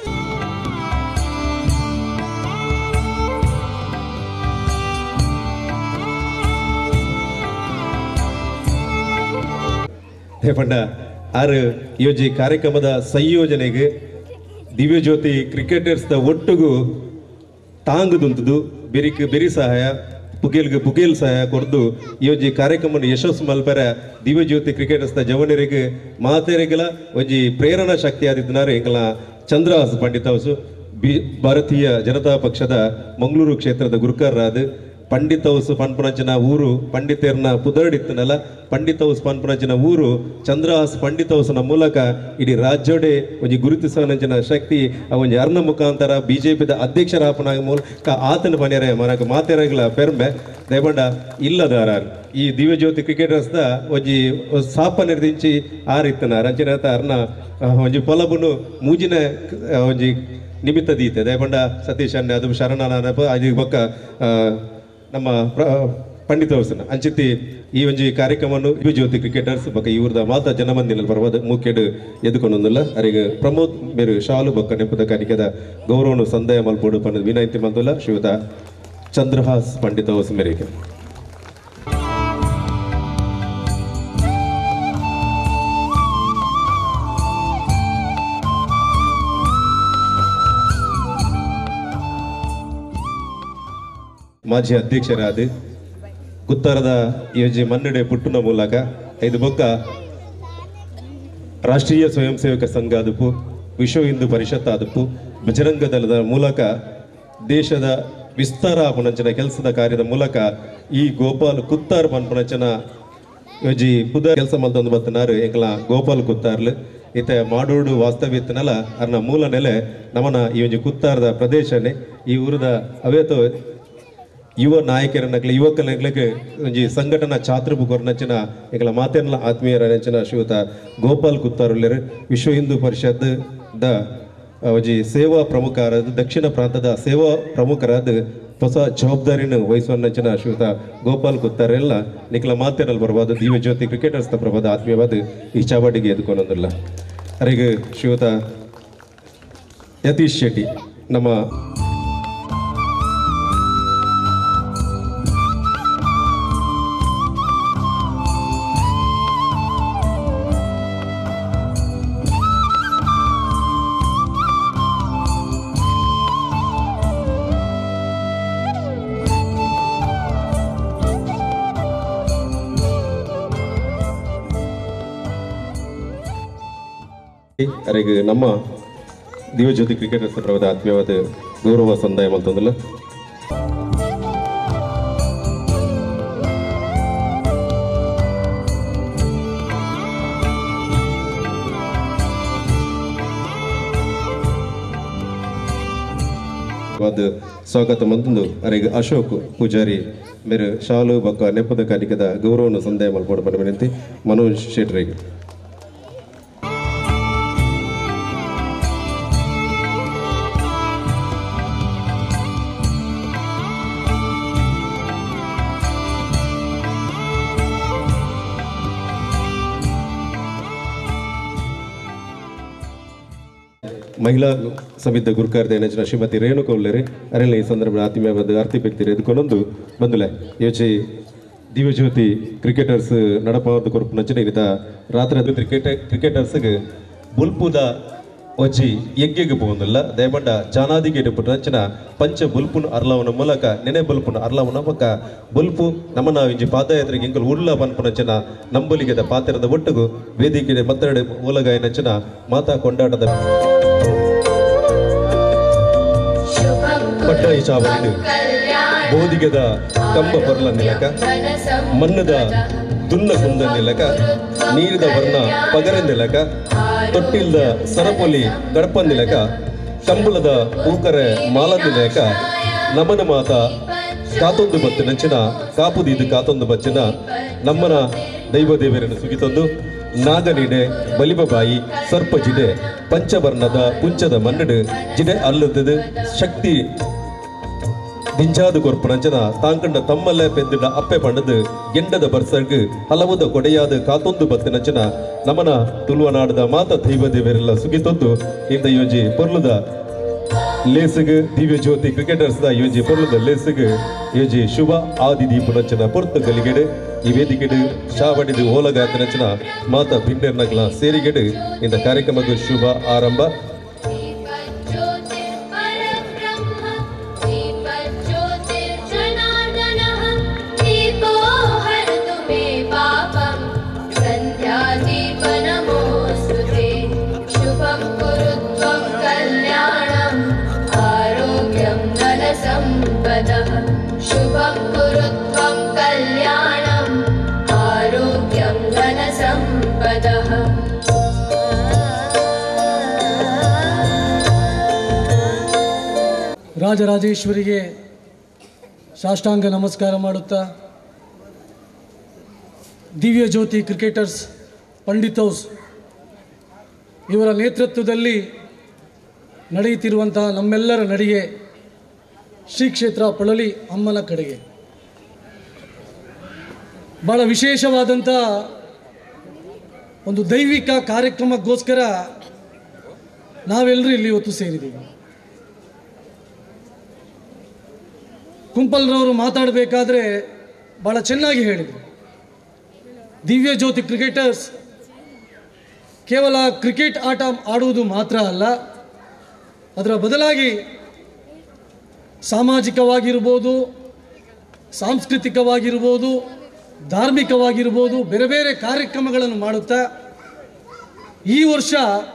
ಪಂಡ ಆರು ಯೋಜಿ ಕಾರ್ಯಕ್ರಮದ ಸಂಯೋಜನೆಗೆ ದಿವ್ಯಜ್ಯೋತಿ ಕ್ರಿಕೆಟರ್ಸ್ ಒಟ್ಟಿಗೂ ತಾಂಗದುಂತದು ಬೆರಿಕ್ ಬೆರಿ ಸಹಾಯ ಪುಗೇಲ್ಗೆ ಪುಗೇಲ್ ಸಹಾಯ ಕೊರ್ದು ಯೋಜಿ ಕಾರ್ಯಕ್ರಮ ಯಶಸ್ಸು ಮಲ್ಪರ ದಿವ್ಯಜ್ಯೋತಿ ಕ್ರಿಕೆಟರ್ಸ್ ಜವನರಿಗೆ ಮಾತೆರೆಗಳ ಒಂಜಿ ಪ್ರೇರಣಾ ಶಕ್ತಿ ಆದಿದ್ದನಾರು ಎಂಕಲ ಚಂದ್ರಹಾಸ್ ಪಂಡಿತವಸು ಬಿ ಭಾರತೀಯ ಜನತಾ ಪಕ್ಷದ ಮಂಗಳೂರು ಕ್ಷೇತ್ರದ ಗುರುಕರ್ರಾದ ಪಂಡಿತೌಸ್ ಪನ್ಪುನಂಚಿನ ಊರು ಪಂಡಿತೇರ್ನ ಪುದರ್ಡಿತ್ತನಲ್ಲ ಪಂಡಿತೌಸ್ ಪನ್ಪುನಂಚಿನ ಊರು ಚಂದ್ರಹಾಸ್ ಪಂಡಿತೌಸ್ನ ಮೂಲಕ ಇಡೀ ರಾಜ್ಯೋಡೆ ಒಂಜಿ ಗುರುತಿಸೋನಂಚಿನ ಶಕ್ತಿ ಆ ಒಂಜಿ ಅರ್ನ ಮುಖಾಂತರ ಬಿಜೆಪಿದ ಅಧ್ಯಕ್ಷರಾಪನ ಮೂಲಕ ಆತನ ಪನ್ಯರೆ ಮನಕ ಮಾತೆರಗಳ ಪೆರ್ಮೆ ದಯಪಂಡ ಇಲ್ಲದಾರ ಈ ದಿವ್ಯಜ್ಯೋತಿ ಕ್ರಿಕೆಟರ್ಸ್ದ ಒಂಜಿ ಸಾಪ ನಿರ್ದಿಂಚಿ ಆರಿತ್ತನ ರಂಚನಾತ ಅರ್ನ ಒಂಜಿ ಪೊಲಬುನು ಮೂಜಿನ ಒಂಜಿ ನಿಮಿತ್ತ ದೀತೆ ದಯಪಂಡ ಸತೀಶ್ ಅನ್ನ ಅದು ಶರಣನ ಅದು ಬೊಕ್ಕ ನಮ್ಮ ಪಂಡಿತವಸನ ಅಂಚಿತಿ ಈ ಒಂಜಿ ಕಾರ್ಯಕ್ರಮವನ್ನು ದಿವ್ಯಜ್ಯೋತಿ ಕ್ರಿಕೆಟರ್ಸ್ ಬೊಕ್ಕ ಇವ್ರದ ಮಾತ ಜನಮಂದಿನ ಬರವಾದ ಮುಖ್ಯಡ್ ಎದುಕೊಂಡೊಂದಿಲ್ಲ ಅರಿಗೆ ಪ್ರಮೋದ್ ಮೇರು ಶಾಲು ಬೊಕ್ಕ ನೆಪದ ಕಾಣಿಕೆದ ಗೌರವನು ಸಂದಾಯ ಮಲ್ಪೋಡು ಪನ್ನದ ವಿನಂತಿ ಮಂದುಲ್ಲ ಶ್ರೀಯುತ ಚಂದ್ರಹಾಸ್ ಪಂಡಿತವಸ್ ಮೇರೆಗೆ ಮಾಜಿ ಅಧ್ಯಕ್ಷರಾದ ಗುತ್ತಾರದ ಯೋಜನೆ ಮನ್ನಡೆ ಪುಟ್ಟುನ ಮೂಲಕ ಐದು ಬೊಕ್ಕ ರಾಷ್ಟ್ರೀಯ ಸ್ವಯಂ ಸೇವಕ ಸಂಘ ಆದಪ್ಪು, ವಿಶ್ವ ಹಿಂದೂ ಪರಿಷತ್ ಆದಪ್ಪು, ಬಜರಂಗ ದಳದ ಮೂಲಕ ದೇಶದ ವಿಸ್ತಾರ ಪುನಂಚನ ಕೆಲಸದ ಕಾರ್ಯದ ಮೂಲಕ ಈ ಗೋಪಾಲ್ ಕುತ್ತಾರ್ ಪನ್ಪುನಂಚನ ಯೋಜಿ ಪುದ ಕೆಲಸ ಮಲ್ತೊಂದು ಬತ್ತನಾರು ಎಂಕಲ ಗೋಪಾಲ್ ಕುತ್ತಾರ್ಲು ಇತ ಮಾಡೋಡು ವಾಸ್ತವ್ಯತ್ನಲ ಅರ್ನ ಮೂಲ ನೆಲೆ ನಮನ ಈ ಒಂಜಿ ಕುತ್ತಾರದ ಪ್ರದೇಶನೇ ಈ ಊರದ ಅವೇತೋ ಯುವ ನಾಯಕರನ್ನಕ್ಲೆ ಯುವಕರಿಗೆ ಒಂಜಿ ಸಂಘಟನಾ ಛಾತ್ರಪು ಕೊರ್ನಂಚಿನ ಎಂಕಲ ಮಾತೆರ್ಲ ಆತ್ಮೀಯರ ನೆಂಚಿನ ಶ್ರೀಯುತ ಗೋಪಾಲ್ ಕುತ್ತಾರುಲ್ಲೆರ್ ವಿಶ್ವ ಹಿಂದೂ ಪರಿಷತ್ ದ ಒಂಜಿ ಸೇವಾ ಪ್ರಮುಖರಾದ ದಕ್ಷಿಣ ಪ್ರಾಂತದ ಸೇವಾ ಪ್ರಮುಖರಾದ ಹೊಸ ಜವಾಬ್ದಾರಿನ ವಹಿಸುವನ್ನಂಚಿನ ಶ್ರೀಯುತ ಗೋಪಾಲ್ ಕುತ್ತಾರೆಲ್ಲ ನಿಖಲ ಮಾತೆರಲ್ಲಿ ಬರಬಹುದು ದಿವ್ಯ ಜ್ಯೋತಿ ಕ್ರಿಕೆಟರ್ಸ್ ಪ್ರಭಾದ ಆತ್ಮೀಯವಾದ ಈ ಚಾವಡಿಗೆ ಎದ್ಕೊನೊಂದಿಲ್ಲ ಅರೆಗೆ ಶ್ರೀಯುತ ಯತೀಶ್ ಶೆಟ್ಟಿ ನಮ್ಮ ಅರೆಗೆ ನಮ್ಮ ದಿವ್ಯಜ್ಯೋತಿ ಕ್ರಿಕೆಟರ್ಸ್ ಪ್ರಭಾದ ಆತ್ಮೀಯವಾದ ಗೌರವ ಸಂದಾಯ ಮಲ್ತೊಂದಿಲ್ಲ ಸ್ವಾಗತ ಮಂತಂದು ಅರೆಗೆ ಅಶೋಕ್ ಪೂಜಾರಿ ಮೇರೆ ಶಾಲು ಬೊಕ್ಕ ನೆಪದ ಕಾಲಿಕದ ಗೌರವನ ಸಂದಾಯ ಮಲ್ಪಡ ಪಡ ವಿನಂತಿ ಮನೋಜ್ ಶೆಟ್ರಿಗೆ ಮಹಿಳಾ ಸಮಿತಿ ಗುರುಕಾರ್ದ ನೆಚ್ಚಿನ ಶ್ರೀಮತಿ ರೇಣುಕಾ ಉಲ್ಲೇರಿ ಅರೆಲ್ಲ ಈ ಸಂದರ್ಭ ಆತ್ಮೀಯವಾದ ಆರ್ತಿ ವ್ಯಕ್ತಿ ಎದ್ಕೊಂಡೊಂದು ಬಂದುಲೆ ಯೋಚೆ ದಿವ್ಯಜ್ಯೋತಿ ಕ್ರಿಕೆಟರ್ಸ್ ನಡಪಾವದು ಕೊರಪು ನಚ್ಚಿನ ಇನಿತ ರಾತ್ರಿ ಅದು ಕ್ರಿಕೆಟ್ ಕ್ರಿಕೆಟರ್ಸ್ಗೆ ಬುಲ್ಪುದ ಒಚ್ಚಿ ಎಗ್ಗೆಗೆ ಪೋಂದಿಲ್ಲ ದಯಮಂಡ ಜಾನಾದಿಗೆ ಇಟ್ಟು ನಚ್ಚಿನ ಪಂಚ ಬುಲ್ಪುನ್ ಅರ್ಲವನ ಮೂಲಕ ನೆನೆ ಬುಲ್ಪುನ್ ಅರ್ಲವನ ಪಕ್ಕ ಬುಲ್ಪು ನಮ್ಮನ ಇಂಜಿ ಪಾದಯಾತ್ರೆಗೆ ಇಂಕಲ್ ಉಳ್ಳ ಪನ್ಪು ನಚ್ಚಿನ ನಂಬಲಿಗೆದ ಪಾತ್ರದ ಒಟ್ಟಿಗೂ ವೇದಿಕೆ ಮತ್ತೆರಡು ಮೂಲಗಾಯ ನಚ್ಚಿನ ಮಾತಾ ಕೊಂಡಾಟದ ಪಟ್ಟ ಈ ಚಾವಡಿ ಬೋದಿಗೆದ ಕಂಬ ಪರ್ಲ ನಿಲಕ ಮನ್ನದ ದುನ್ನ ಕುಂದ ನಿಲಕ ನೀರಿದ ವರ್ಣ ಪಗರ ನಿಲಕ ತೊಟ್ಟಿಲ್ದ ಸರಪೊಲಿ ಗಡಪ ನಿಲಕ ಕಂಬಳದ ಪೂಕರೆ ಮಾಲದ ನಿಲಕ ನಮನ ಮಾತ ಕಾತೊಂದು ಬತ್ತು ನಂಚಿನ ಕಾಪುದಿದು ಕಾತೊಂದು ಬಚ್ಚಿನ ನಮ್ಮನ ದೈವ ದೇವರನ್ನು ಸುಗಿತೊಂದು ನಾಗನಿಡೆ ಬಲಿಬಬಾಯಿ ಸರ್ಪ ಜಿಡೆ ಪಂಚವರ್ಣದ ಪುಂಚದ ಮನ್ನಡು ಜಿಡೆ ಅಲ್ಲದ ಶಕ್ತಿ ದಿಂಜಾದ ಕೊರ್ಪುನಂಚನ ತಾಂಕಂಡ ತಮ್ಮಲ್ಲೇ ಪೆಂದಿನ ಅಪ್ಪೆ ಪಂಡದು ಗೆಂಡದ ಬರ್ಸರ್ಗ್ ಹಲವದ ಕೊಡೆಯಾದ ಕಾತೊಂದು ಬತ್ತಿನಂಚನ ನಮನ ತುಳುವನಾಡದ ಮಾತ ದೈವ ದೇವರೆಲ್ಲ ಸುಗಿತೊಂದು ಇಂದ ಯೋಜಿ ಪೊರ್ಲುದ ಲೇಸಿಗ್ ದಿವ್ಯ ಜ್ಯೋತಿ ಕ್ರಿಕೆಟರ್ಸ್ ದ ಯೋಜಿ ಪೊರ್ಲುದ ಲೇಸಿಗ್ ಯೋಜಿ ಶುಭ ಆದಿ ದೀಪುನಂಚನ ಪೊರ್ತು ಗಲಿಗೆಡೆ ಈ ವೇದಿಕೆಡು ಶಾವಡಿದು ಓಲಗಾತನಂಚನ ಮಾತ ಭಿಂಡರ್ನಗ್ಲ ಸೇರಿಗೆಡು ಇಂದ ಕಾರ್ಯಕ್ರಮದ ಶುಭ ಆರಂಭ शुभं कुरु त्वं कल्याणम् आरोग्यं धनसम्पदः ರಾಜರಾಜೇಶ್ವರಿಗೆ ಸಾಷ್ಟಾಂಗ ನಮಸ್ಕಾರ ಮಾಡುತ್ತಾ ದಿವ್ಯ ಜ್ಯೋತಿ ಕ್ರಿಕೆಟರ್ಸ್ ಪಂಡಿತ್ ಹೌಸ್ ಇವರ ನೇತೃತ್ವದಲ್ಲಿ ನಡೆಯುತ್ತಿರುವಂತಹ ನಮ್ಮೆಲ್ಲರ ನಡಿಗೆ ಶ್ರೀ ಕ್ಷೇತ್ರ ಪೊಳಲಿ ಅಮ್ಮನ ಕಡೆಗೆ ಭಾಳ ವಿಶೇಷವಾದಂಥ ಒಂದು ದೈವಿಕ ಕಾರ್ಯಕ್ರಮಕ್ಕೋಸ್ಕರ ನಾವೆಲ್ಲರೂ ಇಲ್ಲಿ ಇವತ್ತು ಸೇರಿದ್ದೀವಿ. ಕುಂಪಲ್ರವರು ಮಾತಾಡಬೇಕಾದ್ರೆ ಭಾಳ ಚೆನ್ನಾಗಿ ಹೇಳಿದರು. ದಿವ್ಯ ಜ್ಯೋತಿ ಕ್ರಿಕೆಟರ್ಸ್ ಕೇವಲ ಕ್ರಿಕೆಟ್ ಆಟ ಆಡುವುದು ಮಾತ್ರ ಅಲ್ಲ, ಅದರ ಬದಲಾಗಿ ಸಾಮಾಜಿಕವಾಗಿರ್ಬೋದು, ಸಾಂಸ್ಕೃತಿಕವಾಗಿರ್ಬೋದು, ಧಾರ್ಮಿಕವಾಗಿರ್ಬೋದು ಬೇರೆ ಬೇರೆ ಕಾರ್ಯಕ್ರಮಗಳನ್ನು ಮಾಡುತ್ತಾ ಈ ವರ್ಷ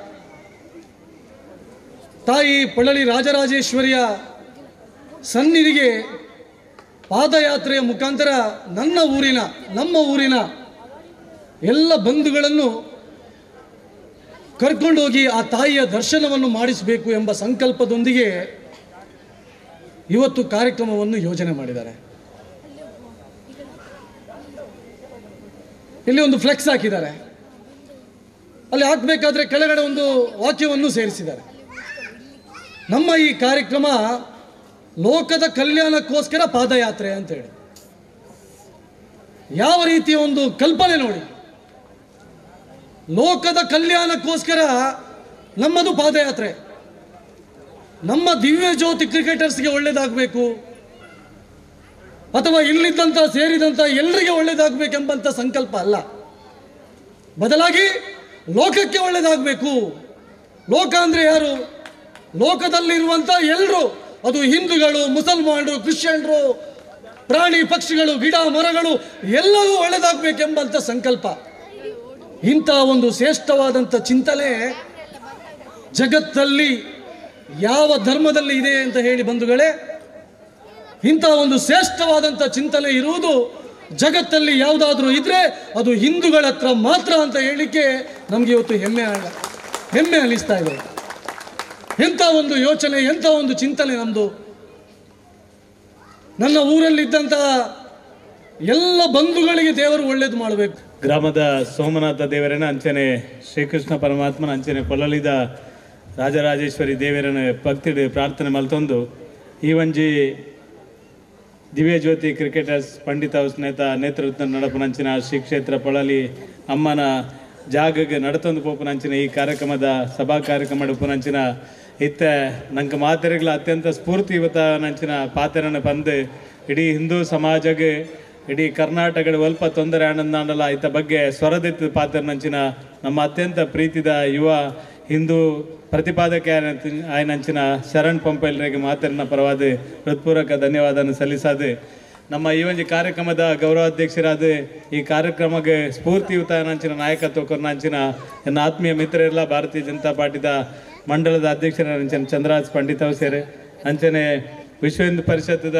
ತಾಯಿ ಪಳಲಿ ರಾಜರಾಜೇಶ್ವರಿಯ ಸನ್ನಿಧಿಗೆ ಪಾದಯಾತ್ರೆಯ ಮುಖಾಂತರ ನನ್ನ ಊರಿನ ನಮ್ಮ ಊರಿನ ಎಲ್ಲ ಬಂಧುಗಳನ್ನು ಕರ್ಕೊಂಡೋಗಿ ಆ ತಾಯಿಯ ದರ್ಶನವನ್ನು ಮಾಡಿಸಬೇಕು ಎಂಬ ಸಂಕಲ್ಪದೊಂದಿಗೆ ಇವತ್ತು ಕಾರ್ಯಕ್ರಮವನ್ನು ಯೋಜನೆ ಮಾಡಿದ್ದಾರೆ. ಇಲ್ಲಿ ಒಂದು ಫ್ಲೆಕ್ಸ್ ಹಾಕಿದ್ದಾರೆ, ಅಲ್ಲಿ ಹಾಕಬೇಕಾದ್ರೆ ಕೆಳಗಡೆ ಒಂದು ವಾಕ್ಯವನ್ನು ಸೇರಿಸಿದ್ದಾರೆ. ನಮ್ಮ ಈ ಕಾರ್ಯಕ್ರಮ ಲೋಕದ ಕಲ್ಯಾಣಕ್ಕೋಸ್ಕರ ಪಾದಯಾತ್ರೆ ಅಂತೇಳಿ. ಯಾವ ರೀತಿಯ ಒಂದು ಕಲ್ಪನೆ ನೋಡಿ, ಲೋಕದ ಕಲ್ಯಾಣಕ್ಕೋಸ್ಕರ ನಮ್ಮದು ಪಾದಯಾತ್ರೆ. ನಮ್ಮ ದಿವ್ಯ ಜ್ಯೋತಿ ಕ್ರಿಕೆಟರ್ಸ್ಗೆ ಒಳ್ಳೇದಾಗಬೇಕು ಅಥವಾ ಇಲ್ಲಿದ್ದಂಥ ಸೇರಿದಂಥ ಎಲ್ಲರಿಗೆ ಒಳ್ಳೇದಾಗಬೇಕೆಂಬಂಥ ಸಂಕಲ್ಪ ಅಲ್ಲ, ಬದಲಾಗಿ ಲೋಕಕ್ಕೆ ಒಳ್ಳೇದಾಗಬೇಕು. ಲೋಕ ಅಂದರೆ ಯಾರು? ಲೋಕದಲ್ಲಿರುವಂಥ ಎಲ್ಲರೂ, ಅದು ಹಿಂದೂಗಳು, ಮುಸಲ್ಮಾನರು, ಕ್ರಿಶ್ಚಿಯನ್ರು, ಪ್ರಾಣಿ ಪಕ್ಷಿಗಳು, ಗಿಡ ಮರಗಳು ಎಲ್ಲವೂ ಒಳ್ಳೆದಾಗಬೇಕೆಂಬಂಥ ಸಂಕಲ್ಪ. ಇಂಥ ಒಂದು ಶ್ರೇಷ್ಠವಾದಂಥ ಚಿಂತನೆ ಜಗತ್ತಲ್ಲಿ ಯಾವ ಧರ್ಮದಲ್ಲಿ ಇದೆ ಅಂತ ಹೇಳಿ ಬಂಧುಗಳೇ, ಇಂಥ ಒಂದು ಶ್ರೇಷ್ಠವಾದಂಥ ಚಿಂತನೆ ಇರುವುದು ಜಗತ್ತಲ್ಲಿ ಯಾವುದಾದ್ರೂ ಇದ್ರೆ ಅದು ಹಿಂದೂಗಳ ಹತ್ರ ಮಾತ್ರ ಅಂತ ಹೇಳಿಕೆ ನಮಗೆ ಇವತ್ತು ಹೆಮ್ಮೆ ಹೆಮ್ಮೆ ಅನಿಸ್ತಾ ಇದೆ. ಎಂಥ ಒಂದು ಯೋಚನೆ, ಎಂಥ ಒಂದು ಚಿಂತನೆ ನಮ್ಮದು. ನನ್ನ ಊರಲ್ಲಿದ್ದಂಥ ಎಲ್ಲ ಬಂಧುಗಳಿಗೆ ದೇವರು ಒಳ್ಳೇದು ಮಾಡಬೇಕು. ಗ್ರಾಮದ ಸೋಮನಾಥ ದೇವರನ್ನ ಅಂಚನೆ ಶ್ರೀಕೃಷ್ಣ ಪರಮಾತ್ಮನ ಅಂಚನೆ ಪೊಲಲಿದ ರಾಜರಾಜೇಶ್ವರಿ ದೇವರನ್ನ ಭಕ್ತಿಡು ಪ್ರಾರ್ಥನೆ ಮಲ್ತೊಂದು ಈ ಒಂಜಿ ದಿವ್ಯ ಜ್ಯೋತಿ ಕ್ರಿಕೆಟರ್ಸ್ ಪಂಡಿತ ಹೌಸ್ ನೇತ ನೇತೃತ್ವ ನಡಪನಂಚಿನ ಶ್ರೀ ಕ್ಷೇತ್ರ ಪೊಳಲಿ ಅಮ್ಮನ ಜಾಗಗೆ ನಡತೊಂದು ಪೋಪನಂಚಿನ ಈ ಕಾರ್ಯಕ್ರಮದ ಸಭಾ ಕಾರ್ಯಕ್ರಮ ಉಪನಂಚಿನ ಇತ್ತ ನಂಗೆ ಮಾತೆರೆಗಳ ಅತ್ಯಂತ ಸ್ಫೂರ್ತಿ ಇವತ್ತ ನಂಚಿನ ಪಾತೆರನ್ನು ಬಂದು ಇಡೀ ಹಿಂದೂ ಸಮಾಜಗೆ ಇಡೀ ಕರ್ನಾಟಕದ ಅಲ್ಪ ತೊಂದರೆ ಆನಂದಾಂಡಲ ಇತ್ತ ಬಗ್ಗೆ ಸ್ವರದೆತ್ತು ಪಾತ್ರ ನಂಚಿನ ನಮ್ಮ ಅತ್ಯಂತ ಪ್ರೀತಿದ ಯುವ ಹಿಂದೂ ಪ್ರತಿಪಾದಕ ಆಯ್ನಂಚಿನ ಶರಣ್ ಪಂಪೈಲ್ರಿಗೆ ಮಾತರಿನ ಪರವಾದ ಹೃತ್ಪೂರ್ವಕ ಧನ್ಯವಾದ ಸಲ್ಲಿಸಾದು ನಮ್ಮ ಈ ಒಂದು ಕಾರ್ಯಕ್ರಮದ ಗೌರವಾಧ್ಯಕ್ಷರಾದ ಈ ಕಾರ್ಯಕ್ರಮಕ್ಕೆ ಸ್ಫೂರ್ತಿಯುತ ನಂಚಿನ ನಾಯಕತ್ವ ಕೊರ್ನಂಚಿನ ನನ್ನ ಆತ್ಮೀಯ ಮಿತ್ರರೆಲ್ಲ ಭಾರತೀಯ ಜನತಾ ಪಾರ್ಟಿದ ಮಂಡಲದ ಅಧ್ಯಕ್ಷರ ನಂಚಿನ ಚಂದ್ರರಾಜ್ ಪಂಡಿತ್ ಸೇರೆ ಅಂಚನೆ ವಿಶ್ವ ಹಿಂದೂ ಪರಿಷತ್ತದ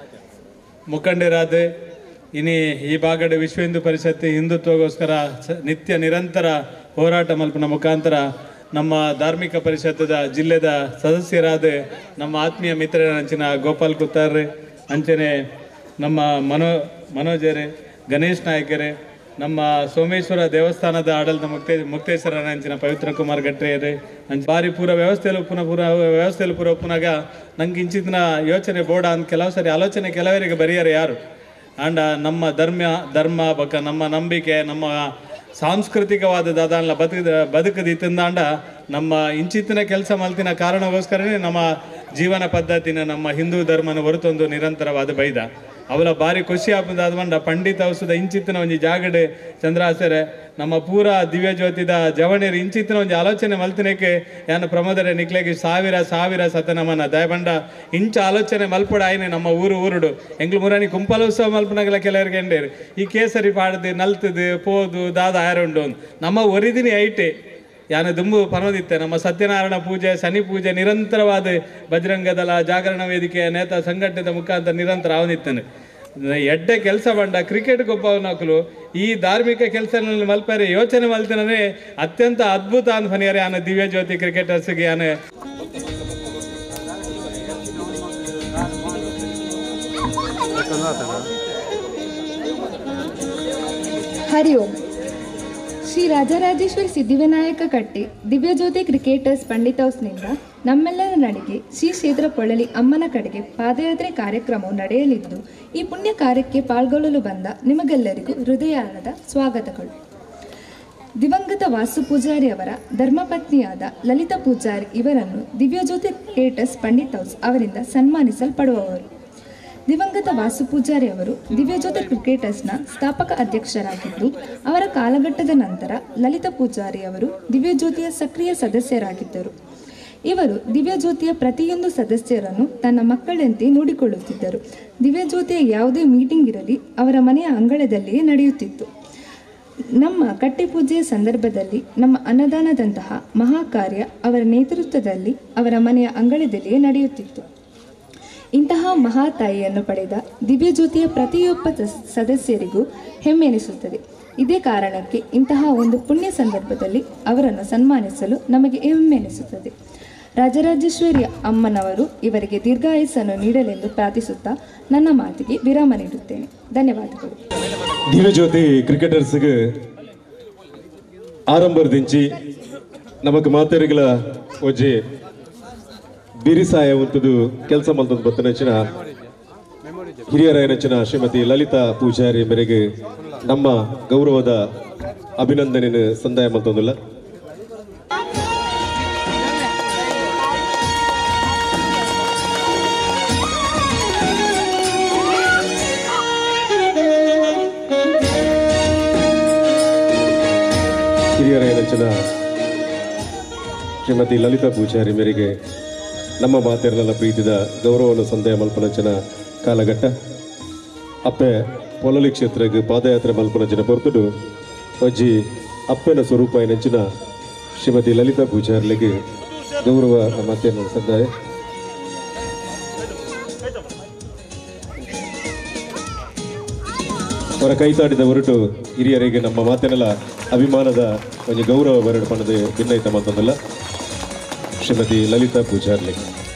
ಮುಖಂಡರಾದ ಇನಿ ಈ ಭಾಗದ ವಿಶ್ವ ಹಿಂದೂ ಪರಿಷತ್ ಹಿಂದುತ್ವಗೋಸ್ಕರ ನಿತ್ಯ ನಿರಂತರ ಹೋರಾಟ ಮಲ್ಪನ ಮುಖಾಂತರ ನಮ್ಮ ಧಾರ್ಮಿಕ ಪರಿಷತ್ತದ ಜಿಲ್ಲೆದ ಸದಸ್ಯರಾದ ನಮ್ಮ ಆತ್ಮೀಯ ಮಿತ್ರರಂಚಿನ ಗೋಪಾಲ್ ಕುತ್ತಾರ್ ಅಂಚನೆ ನಮ್ಮ ಮನೋ ಮನೋಜರೆ ಗಣೇಶ್ ನಾಯಕರೇ ನಮ್ಮ ಸೋಮೇಶ್ವರ ದೇವಸ್ಥಾನದ ಆಡಳಿತ ಮುಕ್ತೇ ಮುಕ್ತೇಶ್ವರ ಅಂಚಿನ ಪವಿತ್ರ ಕುಮಾರ್ ಗಟ್ರೆಯರೇ ಅಂಚ ಬಾರಿ ಪೂರ ವ್ಯವಸ್ಥೆಯಲ್ಲಿ ಪುನಃ ಪೂರ ವ್ಯವಸ್ಥೆಯಲ್ಲಿ ಪೂರ ಒಪ್ಪುನಾಗ ನಂಗೆ ಇಂಚಿನ ಯೋಚನೆ ಬೋಡ ಅಂತ ಕೆಲವು ಸರಿ ಆಲೋಚನೆ ಕೆಲವರಿಗೆ ಬರೆಯಾರೆ ಯಾರು ಆಂಡ ನಮ್ಮ ಧರ್ಮ ಧರ್ಮ ಬಕ ನಮ್ಮ ನಂಬಿಕೆ ನಮ್ಮ ಸಾಂಸ್ಕೃತಿಕವಾದ ದಾದಾನ್ಲ ಬದುಕದ ಬದುಕದಿತ್ತಂದಾಂಡ ನಮ್ಮ ಇಂಚಿತ್ತಿನ ಕೆಲಸ ಮಲ್ತಿನ ಕಾರಣಗೋಸ್ಕರನೇ ನಮ್ಮ ಜೀವನ ಪದ್ಧತಿನ ನಮ್ಮ ಹಿಂದೂ ಧರ್ಮನ ಹೊರತೊಂದು ನಿರಂತರವಾದ ಬೈದ ಅವಳ ಬಾರಿ ಖುಷಿ ಆಪದಾದ ಮಂಡ ಪಂಡಿತ ಔಷಧ ಇಂಚಿತ್ತಿನ ಒಂಜಿ ಜಾಗಡೆ ಚಂದ್ರಾಸರೆ ನಮ್ಮ ಪೂರ ದಿವ್ಯ ಜ್ಯೋತಿದ ಜವಣಿಯರು ಇಂಚಿತ್ತಿನ ಒಂಜಿ ಆಲೋಚನೆ ಮಲ್ತಿನಕ್ಕೆ ಯಾನ ಪ್ರಮೋದರ ನಿಕ್ಲೆಗೆ ಸಾವಿರ ಸಾವಿರ ಸತನಮನ ದಯಬಂಡ ಇಂಚ ಆಲೋಚನೆ ಮಲ್ಪಡ ಆಯ್ನೆ ನಮ್ಮ ಊರು ಊರುಡು ಎಂಗ್ಲು ಮುರಾನಿ ಕುಂಪಲೋತ್ಸವ ಮಲ್ಪನಾಗಲ ಕೆಲವರಿಗೆ ಎಂಡೇರು ಈ ಕೇಸರಿ ಪಾಡ್ದು ನಲ್ತದು ಪೋದು ದಾದ ಆಯರುಂಡು ನಮ್ಮ ಒರಿದಿನಿ ಐಟೆ ಯಾನ ದುಂಬು ಪನೋದಿತ್ತೆ ನಮ್ಮ ಸತ್ಯನಾರಾಯಣ ಪೂಜೆ ಶನಿ ಪೂಜೆ ನಿರಂತರವಾದ ಬಜರಂಗದಳ ಜಾಗರಣ ವೇದಿಕೆ ನೇತ ಸಂಘಟನೆದ ಮುಖಾಂತರ ನಿರಂತರ ಅವನಿತ್ತನೆ ಎಡ್ಡೆ ಕೆಲಸ ಬಂಡ ಕ್ರಿಕೆಟ್ ಗೊಬ್ಬನಕಲು ಈ ಧಾರ್ಮಿಕ ಕೆಲಸನಲ್ಲಿ ಮಲ್ಪರೆ ಯೋಚನೆ ಮಲ್ತನೇ ಅತ್ಯಂತ ಅದ್ಭುತ ಅಂತ ಫನಿಯರೆ ಆನ ದಿವ್ಯ ಜ್ಯೋತಿ ಕ್ರಿಕೆಟರ್ಸ್ಗೆ ಆನೆ ಹರಿ ಓಂ. ಶ್ರೀ ರಾಜರಾಜೇಶ್ವರಿ ಸಿದ್ಧಿವಿನಾಯಕ ಕಟ್ಟಿ ದಿವ್ಯಜ್ಯೋತಿ ಕ್ರಿಕೆಟರ್ಸ್ ಪಂಡಿತ್ ಹೌಸ್ನಿಂದ ನಮ್ಮೆಲ್ಲರ ನಡಿಗೆ ಶ್ರೀ ಕ್ಷೇತ್ರ ಪೊಳಲಿ ಅಮ್ಮನ ಕಡೆಗೆ ಪಾದಯಾತ್ರೆ ಕಾರ್ಯಕ್ರಮವು ನಡೆಯಲಿದ್ದು ಈ ಪುಣ್ಯ ಕಾರ್ಯಕ್ಕೆ ಪಾಲ್ಗೊಳ್ಳಲು ಬಂದ ನಿಮಗೆಲ್ಲರಿಗೂ ಹೃದಯಾನದ ಸ್ವಾಗತಗಳು. ದಿವಂಗತ ವಾಸು ಪೂಜಾರಿ ಅವರ ಧರ್ಮಪತ್ನಿಯಾದ ಲಲಿತಾ ಪೂಜಾರಿ ಇವರನ್ನು ದಿವ್ಯಜ್ಯೋತಿ ಕ್ರಿಕೆಟರ್ಸ್ ಪಂಡಿತ್ ಹೌಸ್ ಅವರಿಂದ ಸನ್ಮಾನಿಸಲ್ಪಡುವವರು. ದಿವಂಗತ ವಾಸು ಪೂಜಾರಿ ಅವರು ದಿವ್ಯಜ್ಯೋತಿ ಕ್ರಿಕೆಟರ್ಸ್ನ ಸ್ಥಾಪಕ ಅಧ್ಯಕ್ಷರಾಗಿದ್ದು ಅವರ ಕಾಲಘಟ್ಟದ ನಂತರ ಲಲಿತಾ ಪೂಜಾರಿ ಅವರು ದಿವ್ಯಜ್ಯೋತಿಯ ಸಕ್ರಿಯ ಸದಸ್ಯರಾಗಿದ್ದರು. ಇವರು ದಿವ್ಯಜ್ಯೋತಿಯ ಪ್ರತಿಯೊಂದು ಸದಸ್ಯರನ್ನು ತನ್ನ ಮಕ್ಕಳಂತೆ ನೋಡಿಕೊಳ್ಳುತ್ತಿದ್ದರು. ದಿವ್ಯಜ್ಯೋತಿಯ ಯಾವುದೇ ಮೀಟಿಂಗ್ ಇರಲಿ ಅವರ ಮನೆಯ ಅಂಗಳದಲ್ಲಿಯೇ ನಡೆಯುತ್ತಿತ್ತು. ನಮ್ಮ ಕಟ್ಟೆಪೂಜೆಯ ಸಂದರ್ಭದಲ್ಲಿ ನಮ್ಮ ಅನ್ನದಾನದಂತಹ ಮಹಾ ಕಾರ್ಯ ಅವರ ನೇತೃತ್ವದಲ್ಲಿ ಅವರ ಮನೆಯ ಅಂಗಳದಲ್ಲಿಯೇ ನಡೆಯುತ್ತಿತ್ತು. ಇಂತಹ ಮಹಾತಾಯಿಯನ್ನು ಪಡೆದ ದಿವ್ಯಜ್ಯೋತಿಯ ಪ್ರತಿಯೊಬ್ಬ ಸದಸ್ಯರಿಗೂ ಹೆಮ್ಮೆನಿಸುತ್ತದೆ. ಇದೇ ಕಾರಣಕ್ಕೆ ಇಂತಹ ಒಂದು ಪುಣ್ಯ ಸಂದರ್ಭದಲ್ಲಿ ಅವರನ್ನು ಸನ್ಮಾನಿಸಲು ನಮಗೆ ಹೆಮ್ಮೆನಿಸುತ್ತದೆ. ರಾಜರಾಜೇಶ್ವರಿ ಅಮ್ಮನವರು ಇವರಿಗೆ ದೀರ್ಘಾಯಸ್ಸನ್ನು ನೀಡಲೆಂದು ಪ್ರಾರ್ಥಿಸುತ್ತಾ ನನ್ನ ಮಾತಿಗೆ ವಿರಾಮ ನೀಡುತ್ತೇನೆ. ಧನ್ಯವಾದಗಳು. ದಿವ್ಯಜ್ಯೋತಿ ಕ್ರಿಕೆಟರ್ಸ್ಗೆ ಆರಂಭದಿಂಚಿ ನಮಗೆ ಮಾತರಿಗಳ ಒಜ್ಜೆ ಬಿರಿಸಾಯ ಉಂಟದು ಕೆಲಸ ಮಲ್ತದ ಬತ್ತನಚ್ಚಿನ ಹಿರಿಯರಾಯನಚ್ಚಿನ ಶ್ರೀಮತಿ ಲಲಿತಾ ಪೂಜಾರಿ ಮೇರೆಗೆ ನಮ್ಮ ಗೌರವದ ಅಭಿನಂದನೆ ಸಂದಾಯ ಮಲ್ತೊಂದಿಲ್ಲ. ಹಿರಿಯರಾಯನಚ್ಚಿನ ಶ್ರೀಮತಿ ಲಲಿತಾ ಪೂಜಾರಿ ಮೇರೆಗೆ ನಮ್ಮ ಮಾತೆರನೆಲ್ಲ ಪ್ರೀತಿದ ಗೌರವವನ್ನು ಸಂದೇಹ ಮಲ್ಪನಂಚಿನ ಕಾಲಘಟ್ಟ ಅಪ್ಪೆ ಪೊಲಲಿ ಕ್ಷೇತ್ರಕ್ಕೆ ಪಾದಯಾತ್ರೆ ಮಲ್ಪನಂಚಿನ ಹೊರತುಡು ಅಜ್ಜಿ ಅಪ್ಪನ ಸ್ವರೂಪ ನೆಂಚಿನ ಶ್ರೀಮತಿ ಲಲಿತಾ ಪೂಜಾರ್ಲಿಗೆ ಗೌರವ ಮಾತೆರನೆಲ್ಲ ಸಂದಾಯ. ಅವರ ಕೈತಾಡಿದ ಹೊರಟು ಹಿರಿಯರಿಗೆ ನಮ್ಮ ಮಾತೆನೆಲ್ಲ ಅಭಿಮಾನದ ಒಂದು ಗೌರವ ಬರಡು ಪಣದ ಭಿನ್ನೈತ ಮಾತೊಂದಲ್ಲ ಶ್ರೀಮತಿ ಲಲಿತಾ ಪೂಜಾರ್ಲಿ.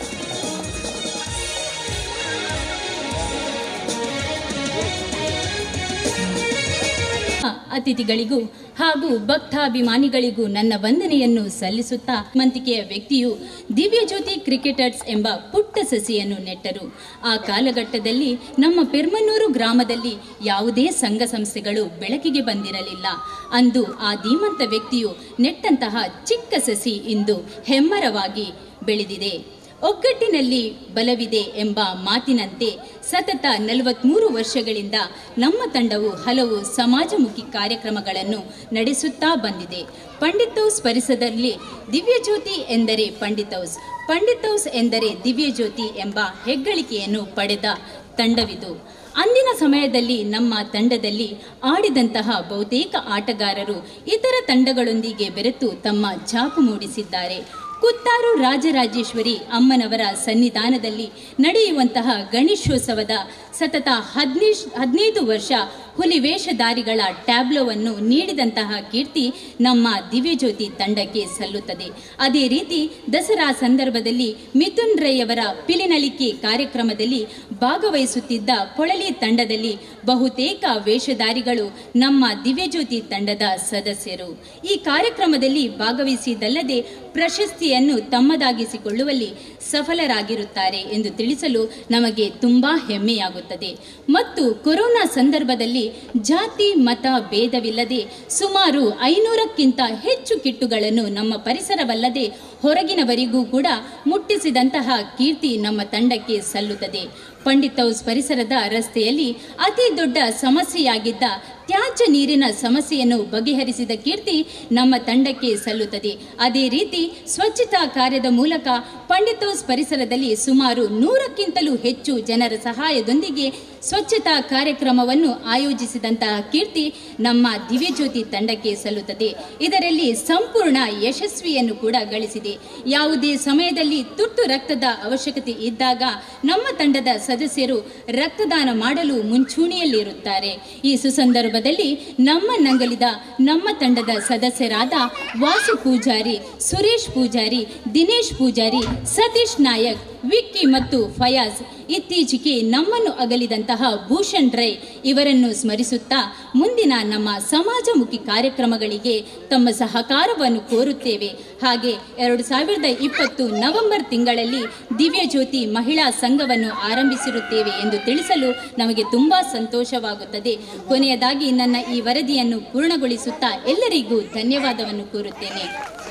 ಅತಿಥಿಗಳಿಗೂ ಹಾಗೂ ಭಕ್ತಾಭಿಮಾನಿಗಳಿಗೂ ನನ್ನ ವಂದನೆಯನ್ನು ಸಲ್ಲಿಸುತ್ತಾ ಮಂತಿಕೆಯ ವ್ಯಕ್ತಿಯು ದಿವ್ಯಜ್ಯೋತಿ ಕ್ರಿಕೆಟರ್ಸ್ ಎಂಬ ಪುಟ್ಟ ಸಸಿಯನ್ನು ನೆಟ್ಟರು. ಆ ಕಾಲಘಟ್ಟದಲ್ಲಿ ನಮ್ಮ ಪೆರ್ಮನ್ನೂರು ಗ್ರಾಮದಲ್ಲಿ ಯಾವುದೇ ಸಂಘ ಸಂಸ್ಥೆಗಳು ಬೆಳಕಿಗೆ ಬಂದಿರಲಿಲ್ಲ. ಅಂದು ಆ ಧೀಮಂತ ವ್ಯಕ್ತಿಯು ನೆಟ್ಟಂತಹ ಚಿಕ್ಕ ಸಸಿ ಇಂದು ಹೆಮ್ಮರವಾಗಿ ಬೆಳೆದಿದೆ. ಒಗ್ಗಟ್ಟಿನಲ್ಲಿ ಬಲವಿದೆ ಎಂಬ ಮಾತಿನಂತೆ ಸತತ ನಲವತ್ಮೂರು ವರ್ಷಗಳಿಂದ ನಮ್ಮ ತಂಡವು ಹಲವು ಸಮಾಜಮುಖಿ ಕಾರ್ಯಕ್ರಮಗಳನ್ನು ನಡೆಸುತ್ತಾ ಬಂದಿದೆ. ಪಂಡಿತ್ ಹೌಸ್ ಪರಿಸರದಲ್ಲಿ ದಿವ್ಯಜ್ಯೋತಿ ಎಂದರೆ ಪಂಡಿತ್ ಹೌಸ್, ಪಂಡಿತ್ ಹೌಸ್ ಎಂದರೆ ದಿವ್ಯಜ್ಯೋತಿ ಎಂಬ ಹೆಗ್ಗಳಿಕೆಯನ್ನು ಪಡೆದ ತಂಡವಿದು. ಅಂದಿನ ಸಮಯದಲ್ಲಿ ನಮ್ಮ ತಂಡದಲ್ಲಿ ಆಡಿದಂತಹ ಬಹುತೇಕ ಆಟಗಾರರು ಇತರ ತಂಡಗಳೊಂದಿಗೆ ಬೆರೆತು ತಮ್ಮ ಛಾಪು ಮೂಡಿಸಿದ್ದಾರೆ. ಕುತ್ತಾರು ರಾಜರಾಜೇಶ್ವರಿ ಅಮ್ಮನವರ ಸನ್ನಿಧಾನದಲ್ಲಿ ನಡೆಯುವಂತಹ ಗಣೇಶೋತ್ಸವದ ಸತತ ಹದಿನೈದು ಹದಿನೈದು ವರ್ಷ ಹುಲಿ ವೇಷಧಾರಿಗಳ ಟ್ಯಾಬ್ಲೋವನ್ನು ನೀಡಿದಂತಹ ಕೀರ್ತಿ ನಮ್ಮ ದಿವ್ಯಜ್ಯೋತಿ ತಂಡಕ್ಕೆ ಸಲ್ಲುತ್ತದೆ. ಅದೇ ರೀತಿ ದಸರಾ ಸಂದರ್ಭದಲ್ಲಿ ಮಿಥುನ್ ರೈ ಅವರ ಪಿಲಿನಳಿಕೆ ಕಾರ್ಯಕ್ರಮದಲ್ಲಿ ಭಾಗವಹಿಸುತ್ತಿದ್ದ ಪೊಳಲಿ ತಂಡದಲ್ಲಿ ಬಹುತೇಕ ವೇಷಧಾರಿಗಳು ನಮ್ಮ ದಿವ್ಯಜ್ಯೋತಿ ತಂಡದ ಸದಸ್ಯರು. ಈ ಕಾರ್ಯಕ್ರಮದಲ್ಲಿ ಭಾಗವಹಿಸಿದ್ದಲ್ಲದೆ ಪ್ರಶಸ್ತಿಯನ್ನು ತಮ್ಮದಾಗಿಸಿಕೊಳ್ಳುವಲ್ಲಿ ಸಫಲರಾಗಿರುತ್ತಾರೆ ಎಂದು ತಿಳಿಸಲು ನಮಗೆ ತುಂಬಾ ಹೆಮ್ಮೆಯಾಗುತ್ತದೆ. ಮತ್ತು ಕೊರೋನಾ ಸಂದರ್ಭದಲ್ಲಿ ಜಾತಿ ಮತ ಭೇದವಿಲ್ಲದೆ ಸುಮಾರು ಐನೂರಕ್ಕಿಂತ ಹೆಚ್ಚು ಕಿಟ್ಟುಗಳನ್ನು ನಮ್ಮ ಪರಿಸರವಲ್ಲದೆ ಹೊರಗಿನವರಿಗೂ ಕೂಡ ಮುಟ್ಟಿಸಿದಂತಹ ಕೀರ್ತಿ ನಮ್ಮ ತಂಡಕ್ಕೆ ಸಲ್ಲುತ್ತದೆ. ಪಂಡಿತ್ ಹೌಸ್ ಪರಿಸರದ ರಸ್ತೆಯಲ್ಲಿ ಅತಿ ದೊಡ್ಡ ಸಮಸ್ಯೆಯಾಗಿದ್ದ ತ್ಯಾಜ್ಯ ನೀರಿನ ಸಮಸ್ಯೆಯನ್ನು ಬಗೆಹರಿಸಿದ ಕೀರ್ತಿ ನಮ್ಮ ತಂಡಕ್ಕೆ ಸಲ್ಲುತ್ತದೆ. ಅದೇ ರೀತಿ ಸ್ವಚ್ಛತಾ ಕಾರ್ಯದ ಮೂಲಕ ಪಂಡಿತ್ ಹೌಸ್ ಪರಿಸರದಲ್ಲಿ ಸುಮಾರು ನೂರಕ್ಕಿಂತಲೂ ಹೆಚ್ಚು ಜನರ ಸಹಾಯದೊಂದಿಗೆ ಸ್ವಚ್ಛತಾ ಕಾರ್ಯಕ್ರಮವನ್ನು ಆಯೋಜಿಸಿದಂತಹ ಕೀರ್ತಿ ನಮ್ಮ ದಿವ್ಯಜ್ಯೋತಿ ತಂಡಕ್ಕೆ ಸಲ್ಲುತ್ತದೆ. ಇದರಲ್ಲಿ ಸಂಪೂರ್ಣ ಯಶಸ್ವಿಯನ್ನು ಕೂಡ ಗಳಿಸಿದೆ. ಯಾವುದೇ ಸಮಯದಲ್ಲಿ ತುರ್ತು ರಕ್ತದ ಅವಶ್ಯಕತೆ ಇದ್ದಾಗ ನಮ್ಮ ತಂಡದ ಸದಸ್ಯರು ರಕ್ತದಾನ ಮಾಡಲು ಮುಂಚೂಣಿಯಲ್ಲಿರುತ್ತಾರೆ. ಈ ಸುಸಂದರ್ಭದಲ್ಲಿ ನಮ್ಮ ನಂಗಲಿದ ನಮ್ಮ ತಂಡದ ಸದಸ್ಯರಾದ ವಾಸು ಪೂಜಾರಿ, ಸುರೇಶ್ ಪೂಜಾರಿ, ದಿನೇಶ್ ಪೂಜಾರಿ, ಸತೀಶ್ ನಾಯಕ್, ವಿಕ್ಕಿ ಮತ್ತು ಫಯಾಜ್, ಇತ್ತೀಚೆಗೆ ನಮ್ಮನ್ನು ಅಗಲಿದಂತಹ ಭೂಷಣ್ ರೈ ಇವರನ್ನು ಸ್ಮರಿಸುತ್ತಾ ಮುಂದಿನ ನಮ್ಮ ಸಮಾಜಮುಖಿ ಕಾರ್ಯಕ್ರಮಗಳಿಗೆ ತಮ್ಮ ಸಹಕಾರವನ್ನು ಕೋರುತ್ತೇವೆ. ಹಾಗೆ ಎರಡು ಸಾವಿರದ ಇಪ್ಪತ್ತು ನವೆಂಬರ್ ತಿಂಗಳಲ್ಲಿ ದಿವ್ಯಜ್ಯೋತಿ ಮಹಿಳಾ ಸಂಘವನ್ನು ಆರಂಭಿಸಿರುತ್ತೇವೆ ಎಂದು ತಿಳಿಸಲು ನಮಗೆ ತುಂಬಾ ಸಂತೋಷವಾಗುತ್ತದೆ. ಕೊನೆಯದಾಗಿ ನನ್ನ ಈ ವರದಿಯನ್ನು ಪೂರ್ಣಗೊಳಿಸುತ್ತಾ ಎಲ್ಲರಿಗೂ ಧನ್ಯವಾದವನ್ನು ಕೋರುತ್ತೇನೆ.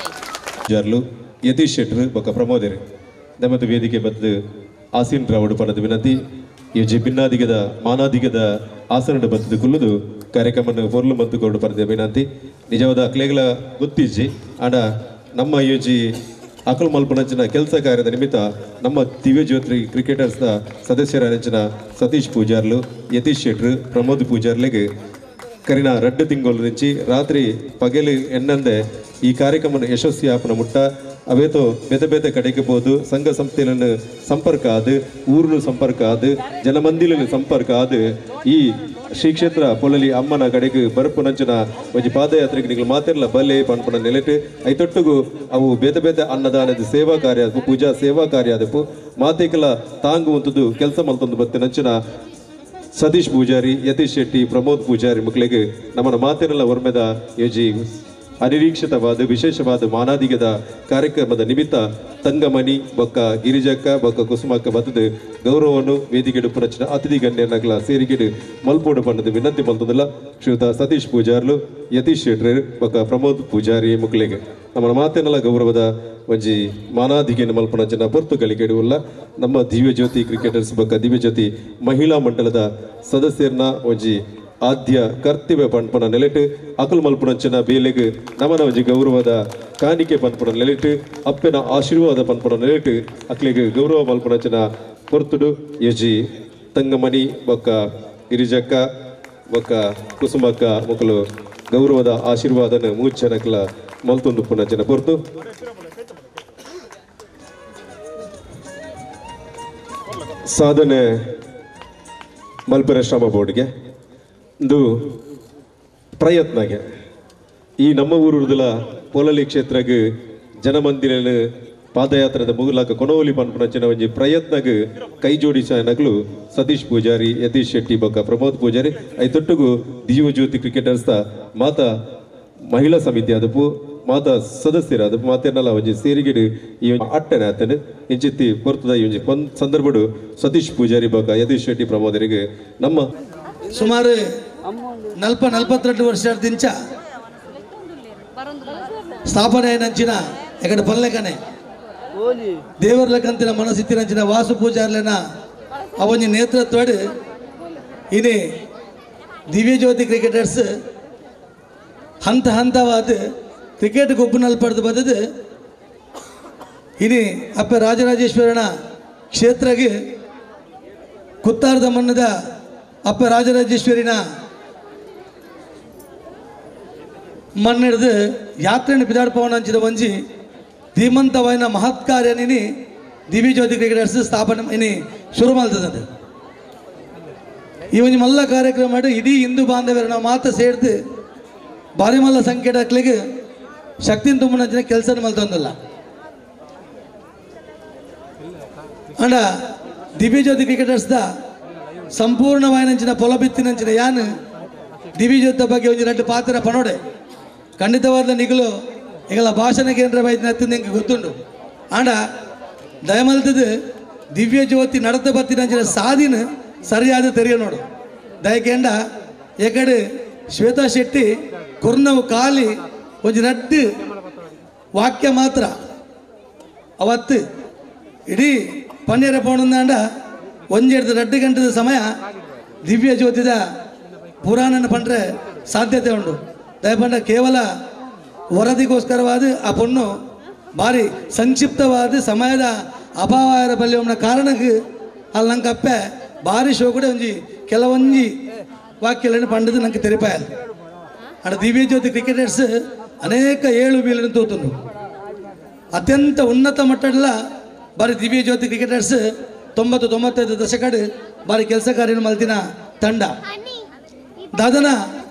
ಯತೀಶ್ ಶೆಟ್ರು ಬೊಕ್ಕ ಪ್ರಮೋದರ್ ನಮ್ಮದು ವೇದಿಕೆ ಬದ್ದು ಆಸೀನ್ ರಾವಡು ಪಣದ ವಿನಂತಿ ಯೋಜಿ ಭಿನ್ನಾದಿಗದ ಮಾನಾದಿಗದ ಆಸನದ ಬತ್ತದ ಕುಲ್ಲುದು ಕಾರ್ಯಕ್ರಮ ಹೊರ್ಲು ಮತ್ತು ಕೊರಡು ಪಡೆದ ವಿನಂತಿ ನಿಜವಾದ ಅಕ್ಲೆಗಳ ಗೊತ್ತಿಜ್ಜಿ ಆಡ ನಮ್ಮ ಯೋಜಿ ಅಕಲ್ ಮಲ್ಪನಂಚಿನ ಕೆಲಸ ಕಾರ್ಯದ ನಿಮಿತ್ತ ನಮ್ಮ ದಿವ್ಯಜ್ಯೋತಿ ಕ್ರಿಕೆಟರ್ಸ್ನ ಸದಸ್ಯರ ನೆಂಚಿನ ಸತೀಶ್ ಪೂಜಾರ್ಲು, ಯತೀಶ್ ಶೆಟ್ರು, ಪ್ರಮೋದ್ ಪೂಜಾರ್ಲೆಗೆ ಕರಿನ ರಡ್ಡು ತಿಂಗಳು నుంచి ರಾತ್ರಿ ಪಗಲು ಎನ್ನಂದೆ ಈ ಕಾರ್ಯಕ್ರಮ ಯಶಸ್ವಿ ಆಪನ ಮುಟ್ಟ ಅವೇತೋ ಬೇತೆ ಬೇತೆ ಕಡೆಗೆ ಬೋದು ಸಂಘ ಸಂಸ್ಥೆಗಳನ್ನು ಸಂಪರ್ಕ ಆದು ಊರ್ನು ಸಂಪರ್ಕ ಆದು ಜನಮಂದಿಲ ಸಂಪರ್ಕ ಆದು ಈ ಶ್ರೀ ಕ್ಷೇತ್ರ ಪೊಲಲಿ ಅಮ್ಮನ ಕಡೆಗೆ ಬರಪು ನಂಚನ ಒಂಜಿ ಪಾದಯಾತ್ರೆಗೆ ನೀವು ಮಾತಿರಲ್ಲ ಬಲೆ ಪನ್ಪನ ನೆಲೆಟ್ಟು ಐತೊಟ್ಟುಗು ಅವು ಬೇತೆ ಬೇತೆ ಅನ್ನದಾನದ ಸೇವಾ ಕಾರ್ಯ ಆದವು ಪೂಜಾ ಸೇವಾ ಕಾರ್ಯ ಆದವು ಮಾತೇಕಲ ತಾಂಗುವಂಥದ್ದು ಕೆಲಸ ಮಲ್ತೊಂದು ಬತ್ತೆ ನಂಚನ ಸತೀಶ್ ಪೂಜಾರಿ ಯತೀಶ್ ಶೆಟ್ಟಿ ಪ್ರಮೋದ್ ಪೂಜಾರಿ ಮಕ್ಕಳಿಗೆ ನಮ್ಮನ್ನ ಮಾತಿರಲ್ಲ ಒರ್ಮೆದ ಯೋಜಿ ಅನಿರೀಕ್ಷಿತವಾದ ವಿಶೇಷವಾದ ಮಾನಾದಿಗದ ಕಾರ್ಯಕ್ರಮದ ನಿಮಿತ್ತ ತಂಗಮಣಿ ಬೊಕ್ಕ ಗಿರಿಜಕ್ಕ ಬೊಕ್ಕ ಕುಸುಮಕ್ಕ ಬತ್ತದ ಗೌರವವನ್ನು ವೇದಿಕೆಡು ಪುನಚಿನ ಅತಿಥಿ ಗಣ್ಯನಾಗಲ ಸೇರಿಕೆಡು ಮಲ್ಪೋಡು ಪಣ್ಣದ ವಿನಂತಿ ಮಲ್ತದಲ್ಲ ಶ್ರೀಯುತ ಸತೀಶ್ ಪೂಜಾರ್ಲು ಯತೀಶ್ ಶೆಟ್ರಿ ಬೊಕ್ಕ ಪ್ರಮೋದ್ ಪೂಜಾರಿ ಮುಕ್ಳಿಗೆ ನಮ್ಮ ಮಾತಿನಲ್ಲ ಗೌರವದ ಒಂಜಿ ಮಾನಾದಿಗೆಯನ್ನು ಮಲ್ಪನಂಚಿನ ಪೊರ್ತು ಗಳಿಕೆಡುವಲ್ಲ ನಮ್ಮ ದಿವ್ಯ ಜ್ಯೋತಿ ಕ್ರಿಕೆಟರ್ಸ್ ಬೊಕ್ಕ ದಿವ್ಯ ಜ್ಯೋತಿ ಮಹಿಳಾ ಮಂಡಲದ ಸದಸ್ಯರನ್ನ ಒಂಜಿ ಆದ್ಯ ಕರ್ತವ್ಯ ಪಂಪನ ನೆಲೆಟ್ಟು ಅಕಲ್ ಮಲ್ಪುನಂಚಿನ ಬೇಲೆಗೆ ನಮನ ಒಂಜಿ ಗೌರವದ ಕಾಣಿಕೆ ಪಂಪನ ನೆಲೆಟ್ಟು ಅಪ್ಪನ ಆಶೀರ್ವಾದ ಪಂಪನ ನೆಲೆಟ್ಟು ಅಕ್ಲಿಗೆ ಗೌರವ ಮಲ್ಪುನಂಚಿನ ಪೊರ್ತುಡು ಯಜಿ ತಂಗಮಣಿ ಬೊಕ್ಕ ಗಿರಿಜಕ್ಕ ಬೊಕ್ಕ ಕುಸುಮಕ್ಕ ಮಕ್ಕಳು ಗೌರವದ ಆಶೀರ್ವಾದನ ಮೂರ್ಛನಕ್ಲ ಮಲ್ತೊಂದು ಪುನಂಚಿನ ಪೊರ್ತು ಸಾಧನೆ ಮಲ್ಪೆರ ಶ್ರಮ ಬೋರ್ಡ್ಗೆ ಇದು ಪ್ರಯತ್ನಗೆ ಈ ನಮ್ಮ ಊರುದಲ ಪೊಲಲಿ ಕ್ಷೇತ್ರಗೆ ಜನಮಂದಿರ ಪಾದಯಾತ್ರದ ಮುಗುಲಾಕ ಕೊನೋಲಿ ಪನ್ಪನಂಚಿನ ಒಂಜಿ ಪ್ರಯತ್ನಗೆ ಕೈ ಜೋಡಿಸ ನಗಲು ಸತೀಶ್ ಪೂಜಾರಿ ಯತೀಶ್ ಶೆಟ್ಟಿ ಬೊಕ್ಕ ಪ್ರಮೋದ್ ಪೂಜಾರಿ ಐತೊಟ್ಟುಗು ದಿವ್ಯ ಜ್ಯೋತಿ ಕ್ರಿಕೆಟರ್ಸ್ ಮಾತ ಮಹಿಳಾ ಸಮಿತಿ ಅದಪ್ಪು ಮಾತ ಸದಸ್ಯರಾದ ಮಾತೇನಲ್ಲ ಒಂಜಿ ಸೇರಿಗಿಡು ಈ ಅಟ್ಟನೆ ಆತನು ಇಂಚಿತ್ತಿ ಪೊರ್ತದ ಈ ಒಂಜಿ ಸಂದರ್ಭಡು ಸತೀಶ್ ಪೂಜಾರಿ ಬೊಕ್ಕ ಯತೀಶ್ ಶೆಟ್ಟಿ ಪ್ರಮೋದರಿಗೆ ನಮ್ಮ ಸುಮಾರು ನಲ್ಪ ನಲ್ಪತ್ತೆರಡು ವರ್ಷದಿಂದ ಸ್ಥಾಪನೆ అయినంచిన ఇక్కడ పల్లెకనే ದೇವರ್ಲಕಂತಿನ ಮನಸ್ಸಿತ್ತಿನಂಚಿನ ವಾಸು ಪೂಜಾರ್ಲೆನ ಅವನಿ ನೇತೃತ್ವಡು ಇನಿ ದಿವ್ಯ ಜ್ಯೋತಿ ಕ್ರಿಕೆಟರ್ಸ್ ಹಂತ ಹಂತವಾದ ಕ್ರಿಕೆಟ್ ಗೊಬ್ಬು ನಲ್ಪಡ್ದು ಬದದು ಇನಿ ಅಪ್ಪ ರಾಜರಾಜೇಶ್ವರನ ಕ್ಷೇತ್ರಗೆ ಕುತ್ತಾರದ ಮನ್ನದ ಅಪ್ಪ ರಾಜರಾಜೇಶ್ವರಿನ ಮನ್ನೆಡ್ದು ಯಾತ್ರೆಯನ್ನು ಬಿದಾಡ್ಪವನ ಹಂಚಿದ ಒಂಜಿ ಧೀಮಂತವಾಯಿನ ಮಹತ್ ಕಾರ್ಯನಿನಿ ದಿವ್ಯ ಜ್ಯೋತಿ ಕ್ರಿಕೆಟರ್ಸ್ ಸ್ಥಾಪನೆ ಇನಿ ಶುರು ಮಾಡ್ತದೆ ಈ ಒಂಜಿ ಮಲ್ಲ ಕಾರ್ಯಕ್ರಮ ಮಾಡಿ ಇಡೀ ಹಿಂದೂ ಬಾಂಧವ್ಯರ ನಾವು ಮಾತ್ರ ಸೇರ್ದು ಭಾರಿ ಮಲ್ಲ ಸಂಖ್ಯೆ ಹಾಕ್ಲಿಕ್ಕೆ ಶಕ್ತಿನ ತುಂಬನ ಕೆಲಸ ಮಲ್ತೊಂದಿಲ್ಲ ಅಂಡ ದಿವ್ಯ ಜ್ಯೋತಿ ಕ್ರಿಕೆಟರ್ಸ್ದ ಸಂಪೂರ್ಣವಾಯಿನಂಚಿನ ಪೊಲ ಬಿತ್ತಿನಂಚಿನ ಯಾನು ದಿವ್ಯ ಜ್ಯೋತಿ ಬಗ್ಗೆ ಒಂದು ಎರಡು ಪಾತ್ರ ಪನೋಡೆ ಖಂಡಿತವಾದ ನಿಗಲು ಈಗಲ ಭಾಷಣ ಕೇಂದ್ರ ವೈದ್ಯ ನಿಂಗೆ ಗೊತ್ತುಂಡು ಆಂಡ ದಯಮಲ್ತದ ದಿವ್ಯ ಜ್ಯೋತಿ ನಡತ ಬತ್ತಿನಂಚಿನ ಸಾದಿನ ಸರಿಯಾದ ತೆರೆಯ ನೋಡು ದಯಕೆಂಡ ಎಕಡೆ ಶ್ವೇತಾ ಶೆಟ್ಟಿ ಕುರ್ನವು ಖಾಲಿ ಒಂದು ನಡ್ಡು ವಾಕ್ಯ ಮಾತ್ರ ಅವತ್ತು ಇಡೀ ಪನ್ನೀರ ಪೌಂಡ ಒಂದೆರಡು ರಡ್ಡು ಗಂಟೆದ ಸಮಯ ದಿವ್ಯ ಜ್ಯೋತಿದ ಪುರಾಣನ ಪಂಡ್ರೆ ಸಾಧ್ಯತೆ ಉಂಟು ದಯಪಂಡ ಕೇವಲ ವರದಿಗೋಸ್ಕರವಾದ ಆ ಪೊಣ್ಣು ಭಾರಿ ಸಂಕ್ಷಿಪ್ತವಾದ ಸಮಯದ ಅಭಾವ ಬಲ್ಯ ಕಾರಣಕ್ಕೆ ಅಲ್ಲಿ ನಂಗೆ ಅಪ್ಪೆ ಭಾರಿ ಶೋ ಕೂಡ ಒಂಜಿ ಕೆಲವೊಂಜಿ ವಾಕ್ಯಗಳನ್ನು ಪಂಡದು ನಂಗೆ ತೆರಿಪಾಯಲ್ಲ ಅಡ ದಿವ್ಯ ಜ್ಯೋತಿ ಕ್ರಿಕೆಟರ್ಸ್ ಅನೇಕ ಏಳು ಬೀಳನ್ನು ತೋತುಂಡು ಅತ್ಯಂತ ಉನ್ನತ ಮಟ್ಟದ ಬಾರಿ ದಿವ್ಯ ಜ್ಯೋತಿ ಕ್ರಿಕೆಟರ್ಸ್ ತೊಂಬತ್ತು ತೊಂಬತ್ತೈದು ದಶಕಡು ಬಾರಿ ಕೆಲಸ ಕಾರ್ಯ ಮಲ್ತಿನ ತಂಡ ದಾದನ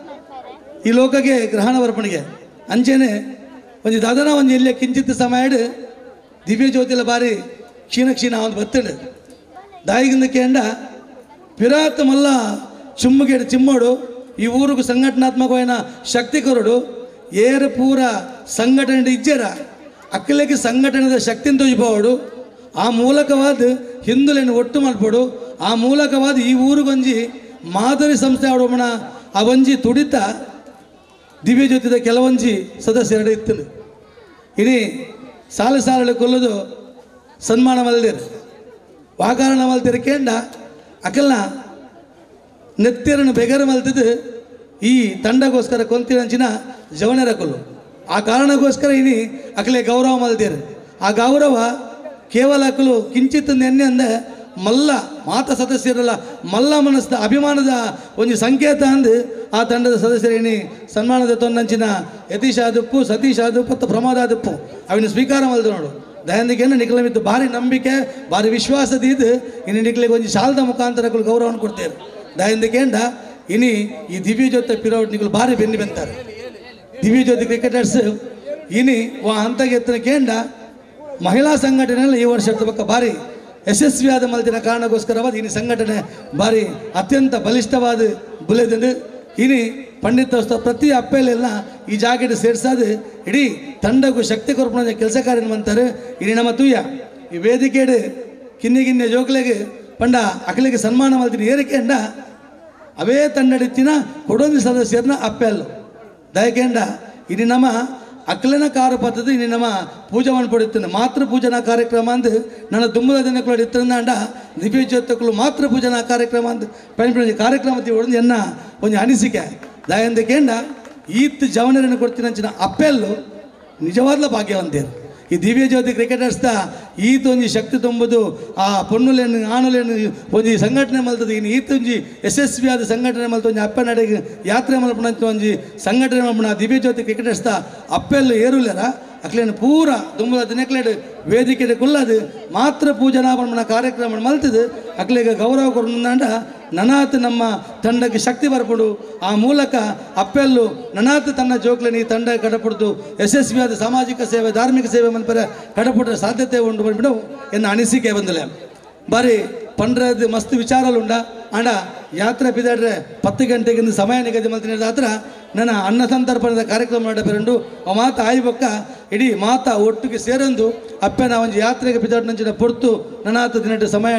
ಈ ಲೋಕಗೆ ಗ್ರಹಣ ವರ್ಪಣೆಗೆ ಅಂಚೆನೆ ಒಂದು ದಾದನ ಒಂದು ಎಲ್ಲಿಯ ಕಿಂಚಿತ್ ಸಮಯ ದಿವ್ಯ ಜ್ಯೋತಿಲ ಬಾರಿ ಕ್ಷೀಣ ಕ್ಷೀಣ ಒಂದು ಬತ್ತಡು ದಾಯಿಗಿಂದ ಕೇಂಡ ಪಿರಾತ ಮಲ್ಲ ಚುಮ್ಮಗೇಡು ಚಿಮ್ಮೋಡು ಈ ಊರಿಗೂ ಸಂಘಟನಾತ್ಮಕವಾದ ಶಕ್ತಿ ಕೊರಡು ಏರು ಪೂರ ಸಂಘಟನೆ ಇಜ್ಜರ ಅಕ್ಕಲಿಗೆ ಸಂಘಟನೆದ ಶಕ್ತಿನ ತೊಯ್ಬೋಡು ಆ ಮೂಲಕವಾದ ಹಿಂದುಲೆಯನ್ನು ಒಟ್ಟು ಮಾಡ್ಬೋಡು ಆ ಮೂಲಕವಾದ ಈ ಊರಿಗೊಂಜಿ ಮಾದರಿ ಸಂಸ್ಥೆ ಆಡೋಮಣ ಆ ಒಂಜಿ ತುಡಿತ ದಿವ್ಯ ಜ್ಯೋತಿದ ಕೆಲವೊಂಜಿ ಸದಸ್ಯರಡೆ ಇತ್ತು ಇಡೀ ಸಾಲು ಸಾಲಲ್ಲಿ ಕೊಲ್ಲೋದು ಸನ್ಮಾನ ಮಲ್ದಿರು ವಾಕಾರಣ ಮಲ್ತಿರು ಕೇಂಡ ಅಕಲ್ನ ನೆತ್ತಿರನ್ನು ಬೆಗರ ಮಲ್ತಿದ್ದು ಈ ತಂಡಗೋಸ್ಕರ ಕೊಂತಿನಂಚಿನ ಜವನರ ಕೊಲ್ಲು ಆ ಕಾರಣಕ್ಕೋಸ್ಕರ ಇನಿ ಅಕಲೆ ಗೌರವ ಮಲ್ದಿರು ಆ ಗೌರವ ಕೇವಲ ಅಕಲು ಕಿಂಚಿತ್ ನೆನ್ನೆ ಅಂದ ಮಲ್ಲ ಮಾತ ಸದಸ್ಯರಲ್ಲ ಮಲ್ಲ ಮನಸ್ದ ಅಭಿಮಾನದ ಒಂದು ಸಂಕೇತ ಅಂದು ಆ ತಂಡದ ಸದಸ್ಯರೇನಿ ಸನ್ಮಾನದ ತೊನ್ನಂಚಿನ ಯತೀಶ್ ಆದಪ್ಪು ಸತೀಶ್ ಆದಪ್ಪು ಮತ್ತು ಪ್ರಮೋದ್ ಆದಪ್ಪು ಅವಿನ ಸ್ವೀಕಾರ ಮಾಡಿದ್ರು ನೋಡು ದಯಂದಿಗೇನು ನಿಖಲ ಮಿತ್ತು ಭಾರಿ ನಂಬಿಕೆ ಭಾರಿ ವಿಶ್ವಾಸದಿದ್ದು ಇನ್ನು ನಿಖಲಿಗೆ ಒಂದು ಶಾಲದ ಮುಖಾಂತರಗಳು ಗೌರವವನ್ನು ಕೊಡ್ತೇವೆ ದಯಂದಿಗೇಂಡ ಇನಿ ಈ ದಿವ್ಯ ಜ್ಯೋತಿ ಪಿರೋಡ್ ನಿಖಲು ಭಾರಿ ಬೆನ್ನಿ ಬೆಂತಾರೆ ದಿವ್ಯ ಜ್ಯೋತಿ ಕ್ರಿಕೆಟರ್ಸ್ ಇನಿ ವಾ ಹಂತಗೆ ಎತ್ತಿನ ಕೇಂಡ ಮಹಿಳಾ ಸಂಘಟನೆಯಲ್ಲಿ ಈ ವರ್ಷದ ಪಕ್ಕ ಭಾರಿ ಯಶಸ್ವಿಯಾದ ಮಲ್ತಿನ ಕಾರಣಕ್ಕೋಸ್ಕರವಾದ ಇನಿ ಸಂಘಟನೆ ಭಾರಿ ಅತ್ಯಂತ ಬಲಿಷ್ಠವಾದ ಬುಲೆದಂಡು ಇನಿ ಪಂಡಿತೋತ್ಸವ ಪ್ರತಿ ಅಪ್ಪೆಲೆಲ್ಲ ಈ ಜಾಕೆಟ್ ಸೇರ್ಸಾದು ಇಡೀ ತಂಡಕ್ಕೂ ಶಕ್ತಿ ಕೊರ್ಪಣ ಕೆಲಸ ಕಾರ್ಯ ಅಂತಾರೆ ಇನಿ ನಮ್ಮ ತೂಯ ಈ ವೇದಿಕೆಡು ಕಿನ್ನಿ ಕಿನ್ನೆ ಜೋಕ್ಲೆಗೆ ಪಂಡ ಅಕಲಿಗೆ ಸನ್ಮಾನ ಮಾಡ್ತೀನಿ ಏರಿಕೆಂಡ ಅವೇ ತಂಡಡಿತ್ತಿನ ಕೊಡೊಂದು ಸದಸ್ಯರನ್ನ ಅಪ್ಪೆಲ್ಲು ದಯಕೆಂಡ ಇನಿ ನಮ್ಮ ಅಕ್ಕಲಿನ ಕಾರ ಪದ್ಧತಿ ಇನ್ನು ನಮ್ಮ ಪೂಜೆ ಮಾಡ್ಕೊಡುತ್ತೇನೆ ಮಾತೃ ಪೂಜನಾ ಕಾರ್ಯಕ್ರಮ ಅಂದು ನನ್ನ ದುಂಬದ ದಿನಗಳು ಇತ್ತಂದ ದಿವ್ಯ ಜ್ಯೋತಿಗಳು ಮಾತೃ ಪೂಜನಾ ಕಾರ್ಯಕ್ರಮ ಅಂತ ಪೆಣ್ ಕಾರ್ಯಕ್ರಮಕ್ಕೆ ಹೊಡೆದು ಎನ್ನ ಒಂದು ಅನಿಸಿಕೆ ದಯಂದಕೇಂಡ ಈತ್ ಜವನರನ್ನು ಕೊಡ್ತೀನಿ ಅಂಚಿನ ಅಪ್ಪೆಲ್ಲು ನಿಜವಾದ ಭಾಗ್ಯವಂತೇರು ಈ ದಿವ್ಯ ಜ್ಯೋತಿ ಕ್ರಿಕೆಟರ್ಸ್ದ ಈತ ಒಂಜಿ ಶಕ್ತಿ ತುಂಬುದು ಆ ಪೊನ್ನುಲೇನು ಆಣುಲೇನು ಒಂಜಿ ಸಂಘಟನೆ ಮಲ್ತದೆ ಇನ್ನು ಈತ ಒಂಜಿ ಯಶಸ್ವಿಯಾದ ಸಂಘಟನೆ ಮಲ್ತ ಒಂಜಿ ಅಪ್ಪ ನಡೆಗೆ ಯಾತ್ರೆ ಮಲ್ಪಣ ಒಂಜಿ ಸಂಘಟನೆ ಮಲ್ಪಣ ದಿವ್ಯ ಜ್ಯೋತಿ ಕ್ರಿಕೆಟರ್ಸ್ದ ಅಪ್ಪೆಲ್ಲ ಏರುಲ್ಯಾರ ಅಕ್ಲೇನು ಪೂರ ತುಂಬದ ದಿನಕ್ಲೇಡು ವೇದಿಕೆ ಕುಲ್ಲದು ಮಾತ್ರ ಪೂಜನಾ ಪನ್ಮನ ಕಾರ್ಯಕ್ರಮ ಮಲ್ತದು ಅಕ್ಲಿಗೆ ಗೌರವ ಕೊಡಂಡ ನನಾತ್ ನಮ್ಮ ತಂಡಕ್ಕೆ ಶಕ್ತಿ ಬರ್ಪಡು ಆ ಮೂಲಕ ಅಪ್ಪೆಲ್ಲು ನನಾತ್ ತನ್ನ ಜೋಕ್ಲನಿ ತಂಡ ಕಡಪಡ್ದು ಯಶಸ್ವಿಯಾದ ಸಾಮಾಜಿಕ ಸೇವೆ ಧಾರ್ಮಿಕ ಸೇವೆ ಮಲ್ಪರ ಕಡಪಡ ಸಾಧ್ಯತೆ ಉಂಟು ಬಂದ್ಬಿಡು ಎನ್ನ ಅನಿಸಿಕೆ ಬಂದಿಲ್ಲ ಬಾರಿ ಪಂಡ್ರದ್ದು ಮಸ್ತ್ ವಿಚಾರಲುಂಡ ಆಂಡ ಯಾತ್ರೆ ಬಿದಾಡ್ರೆ ಪತ್ತು ಗಂಟೆಗಿಂದ ಸಮಯ ನಿಗದಿ ಮಲ್ತಿನ ಹತ್ರ ನನ್ನ ಅನ್ನ ಸಂತರ್ಪಣದ ಕಾರ್ಯಕ್ರಮ ಮಾಡಬರಂಡು ಆ ಮಾತ ಆಯ್ಬೊಕ್ಕ ಇಡೀ ಮಾತ ಒಟ್ಟಿಗೆ ಸೇರೊಂದು ಅಪ್ಪನ ಒಂಜಿ ಯಾತ್ರೆಗೆ ಬಿದಾಡ್ನಂಚಿನ ಪೊರ್ತು ನನಾತ ದಿನಟ ಸಮಯ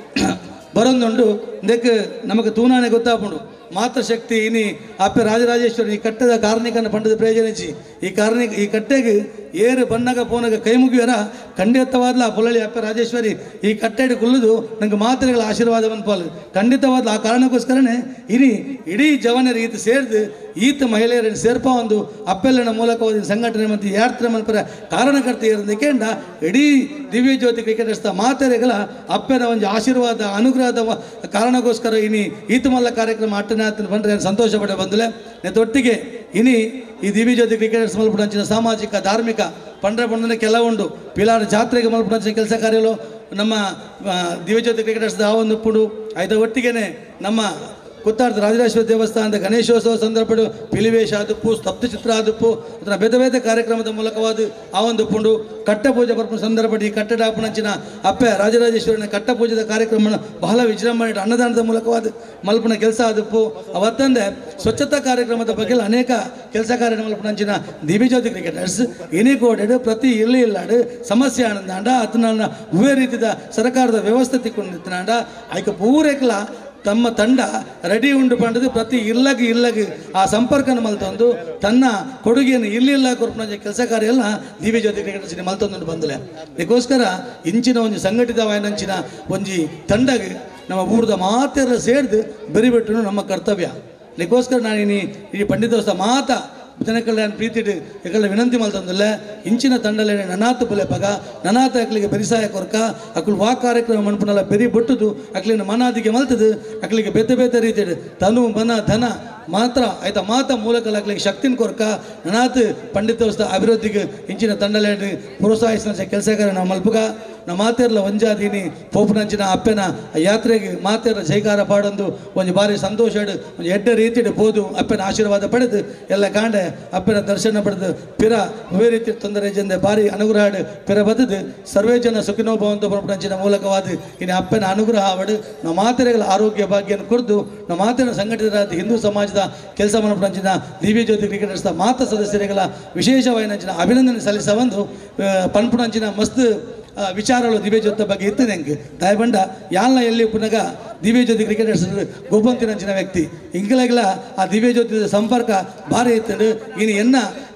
ಬರೋದುಂಡು ಇದಕ್ಕೆ ನಮಗೆ ತೂನಾನೆ ಗೊತ್ತಾಪುಂಡು ಮಾತೃಶಕ್ತಿ ಇನಿ ಅಪ್ಪೆ ರಾಜರಾಜೇಶ್ವರಿ ಈ ಕಟ್ಟದ ಕಾರ್ಣಿಕನ ಪಂಡದ ಪ್ರಯೋಜನಿಸಿ ಈ ಕಾರ್ಣಿಕ ಈ ಕಟ್ಟೆಗೆ ಏರು ಬಣ್ಣಗ ಪೋನಗ ಕೈ ಮುಗಿಯರ ಖಂಡಿತವಾದ್ಲ ಆ ಪೊಲಳಿ ಅಪ್ಪೆ ರಾಜೇಶ್ವರಿ ಈ ಕಟ್ಟೆಡು ಕುಲ್ಲುದು ನಂಗೆ ಮಾತ್ರೆಗಳ ಆಶೀರ್ವಾದ ಬಂದ್ಪಾಲು ಖಂಡಿತವಾದ ಆ ಕಾರಣಕ್ಕೋಸ್ಕರನೇ ಇನಿ ಇಡೀ ಜವನರು ಈತ ಸೇರಿದು ಈತ ಮಹಿಳೆಯರನ್ನು ಸೇರ್ಪ ಒಂದು ಅಪ್ಪೆಲ್ಲನ ಮೂಲಕವಾದ ಸಂಘಟನೆ ಮತ್ತು ಯಾತ್ರೆ ಮಲ್ಪರ ಕಾರಣಕರ್ತ ಇರೋದಕ್ಕೆಂಡ ಇಡೀ ದಿವ್ಯ ಜ್ಯೋತಿ ಕ್ರಿಕೆಟರ್ಸ್ ಮಾತೆರೆಗಳ ಅಪ್ಪನ ಒಂದು ಆಶೀರ್ವಾದ ಅನುಗ್ರಹದ ಕಾರಣಕ್ಕೋಸ್ಕರ ಇನಿ ಈತ ಮಲ್ಲ ಕಾರ್ಯಕ್ರಮ ಅಟ್ಟನೆ ಬಂದರೆ ಸಂತೋಷ ಪಡೆ ಬಂದಲೆ ನೆತ್ತೊಟ್ಟಿಗೆ ಇನಿ ಈ ದಿವ್ಯ ಜ್ಯೋತಿ ಕ್ರಿಕೆಟರ್ಸ್ ಮಲ್ಪಡಂಚಿನ ಸಾಮಾಜಿಕ ಧಾರ್ಮಿಕ ಪಂಡ್ರೆ ಪಂಡನೆ ಕೆಲವುಂಡು ಪಿಲಾರ ಜಾತ್ರೆಗೆ ಮಲ್ಪಡಂಚಿನ ಕೆಲಸ ಕಾರ್ಯಗಳು ನಮ್ಮ ದಿವ್ಯ ಜ್ಯೋತಿ ಕ್ರಿಕೆಟರ್ಸ್ ಆ ಒಂದು ಪುಡು ಐದ ಒಟ್ಟಿಗೆನೆ ನಮ್ಮ ಕುತ್ತಾರ್ದ ರಾಜರಾಜೇಶ್ವರ ದೇವಸ್ಥಾನದ ಗಣೇಶೋತ್ಸವ ಸಂದರ್ಭ ಪಿಲಿವೇಶ ಆದಪ್ಪು ಸ್ತಬ್ಧ ಚಿತ್ರ ಆದಪ್ಪು ಅದರ ಬೇರೆ ಬೇರೆ ಕಾರ್ಯಕ್ರಮದ ಮೂಲಕವಾದ ಆ ಒಂದು ಪುಂಡು ಕಟ್ಟ ಪೂಜೆ ಬರ್ಪ ಸಂದರ್ಭ ಈ ಕಟ್ಟಡ ಅಪ್ಪಣಂಚಿನ ಅಪ್ಪೆ ರಾಜರಾಜೇಶ್ವರನ ಕಟ್ಟ ಪೂಜೆದ ಕಾರ್ಯಕ್ರಮ ಬಹಳ ವಿಜೃಂಭಣೆ ಅನ್ನದಾನದ ಮೂಲಕವಾದ ಮಲ್ಪನ ಕೆಲಸ ಆದಪ್ಪು ಅವತ್ತಂದೆ ಸ್ವಚ್ಛತಾ ಕಾರ್ಯಕ್ರಮದ ಬಗ್ಗೆ ಅನೇಕ ಕೆಲಸ ಕಾರ್ಯ ಮಲ್ಪನಂಚಿನ ದಿವ್ಯ ಜ್ಯೋತಿ ಕ್ರಿಕೆಟರ್ಸ್ ಎನಿಕೋಡೆಡ್ ಪ್ರತಿ ಇಲ್ಲಿ ಇಲ್ಲಾಡು ಸಮಸ್ಯೆ ಆನಂದಾಂಡ ಅದನ್ನ ಉವೇ ರೀತಿಯ ಸರ್ಕಾರದ ವ್ಯವಸ್ಥೆ ತಿಕ್ಕೊಂಡಿದ್ದಾಂಡ ಆಯ್ಕೆ ಪೂರೈಕಲ ತಮ್ಮ ತಂಡ ರೆಡಿ ಉಂಡು ಪಂಡದು ಪ್ರತಿ ಇಲ್ಲಗೆ ಇಲ್ಲಗೆ ಆ ಸಂಪರ್ಕನ ಮಲ್ತೊಂದು ತನ್ನ ಕೊಡುಗೆಯನ್ನು ಇಲ್ಲಿಲ್ಲ ಕೊರ್ಪಣ ಕೆಲಸ ಕಾರ್ಯ ಎಲ್ಲ ದಿವ್ಯ ಜ್ಯೋತಿ ಕ್ರಿಕೆಟರ್ಸ್ ಮಲ್ತೊಂದು ಬಂದಲೆ ಇದಕ್ಕೋಸ್ಕರ ಇಂಚಿನ ಒಂದು ಸಂಘಟಿತವಾದಂಚಿನ ಒಂಜಿ ತಂಡಗೆ ನಮ್ಮ ಊರದ ಮಾತೆಲ್ಲ ಸೇರಿದು ಬೆರಿಬಿಟ್ಟು ನಮ್ಮ ಕರ್ತವ್ಯ ಇದಕ್ಕೋಸ್ಕರ ನಾನು ಇನಿ ಈ ಪಂಡಿತೋತ್ಸವ ಮಾತ ಜನಕಲ್ಯಾಣ ಪ್ರೀತಿಡು ಯಾಕಲ್ಲ ವಿನಂತಿ ಮಲ್ತಂದಲ್ಲ ಇಂಚಿನ ತಂಡಲೇ ನನಾತ್ ಪುಲೆ ಪಗ ನನಾತ ಅಕ್ಲಿಗೆ ಬೆರಿಸಾಯ ಕೊರ್ಕ ಅಕ್ಕಳು ವಾ ಕಾರ್ಯಕ್ರಮ ಮನ್ಪುನಲ್ಲ ಬೆರಿ ಬಿಟ್ಟುದು ಅಕ್ಲಿನ ಮನಾದಿಗೆ ಮಲ್ತದು ಅಕ್ಲಿಗೆ ಬೇತೆ ಬೇತೆ ರೀತಿ ತನು ಮನ ಧನ ಮಾತ್ರ ಆಯ್ತಾ ಮಾತ ಮೂಲಕ ಅಕ್ಲಿಗೆ ಶಕ್ತಿನ ಕೊರ್ಕ ನನಾತ್ ಪಂಡಿತೋತ್ಸವ ಅಭಿವೃದ್ಧಿಗೆ ಇಂಚಿನ ತಂಡಲೇ ಪ್ರೋತ್ಸಾಹಿಸಿದ ಕೆಲಸ ಕಾರ್ಯ ನಾವು ಮಲ್ಪಗ ನಮ್ಮ ಮಾತೆರ್ಲ ಒಂಜಾದೀನಿ ಪೋಪುನಂಚಿನ ಅಪ್ಪೆನ ಯಾತ್ರೆಗೆ ಮಾತೆರ ಜೈಕಾರ ಪಾಡೊಂದು ಒಂದು ಬಾರಿ ಸಂತೋಷ ಒಂದು ಎಡ್ಡ ರೀತಿ ಬೋದು ಅಪ್ಪನ ಆಶೀರ್ವಾದ ಪಡೆದು ಎಲ್ಲ ಕಾಂಡೆ ಅಪ್ಪನ ದರ್ಶನ ಪಡೆದು ಪಿರ ಉವೇ ರೀತಿ ತೊಂದರೆ ಜಂದೆ ಬಾರಿ ಅನುಗ್ರಹ ಪಿರ ಬದದು ಸರ್ವೇ ಜನ ಸುಖಿನೋಭವಂತ ಪೋಪುನಂಚಿನ ಮೂಲಕವಾದ ಇನ್ನು ಅಪ್ಪನ ಅನುಗ್ರಹ ಅವಡು ನಮ್ಮ ಮಾತೆರೆಗಳ ಆರೋಗ್ಯ ಭಾಗ್ಯನ ಕುರಿತು ನಮ್ಮ ಮಾತೆನ ಸಂಘಟಿತ ಹಿಂದೂ ಸಮಾಜದ ಕೆಲಸ ಮನಪುನಂಚಿನ ದಿವ್ಯ ಜ್ಯೋತಿ ಕ್ರಿಕೆಟರ್ಸ್ ಮಾತ ಸದಸ್ಯರಿಗಳ ವಿಶೇಷವಾದ ಅಭಿನಂದನೆ ಸಲ್ಲಿಸ ಒಂದು ಪನ್ಪುನಂಚಿನ ಮಸ್ತ್ ವಿಚಾರಗಳು ದಿವ್ಯ ಜ್ಯೋತಿ ಬಗ್ಗೆ ಇತ್ತು ನಂಗೆ ದಯಬಂಡ ಯಾಲ್ನ ಎಲ್ಲಿ ಪುನಗ ದಿವ್ಯ ಜ್ಯೋತಿ ಕ್ರಿಕೆಟರ್ಸ್ ಗೊಬ್ಬಂತಿನಂಚಿನ ವ್ಯಕ್ತಿ ಇಂಕಲಾಗಲ ಆ ದಿವ್ಯ ಜ್ಯೋತಿ ಸಂಪರ್ಕ ಭಾರಿ ಇತ್ತು ಇನ್ನು ಎನ್ನ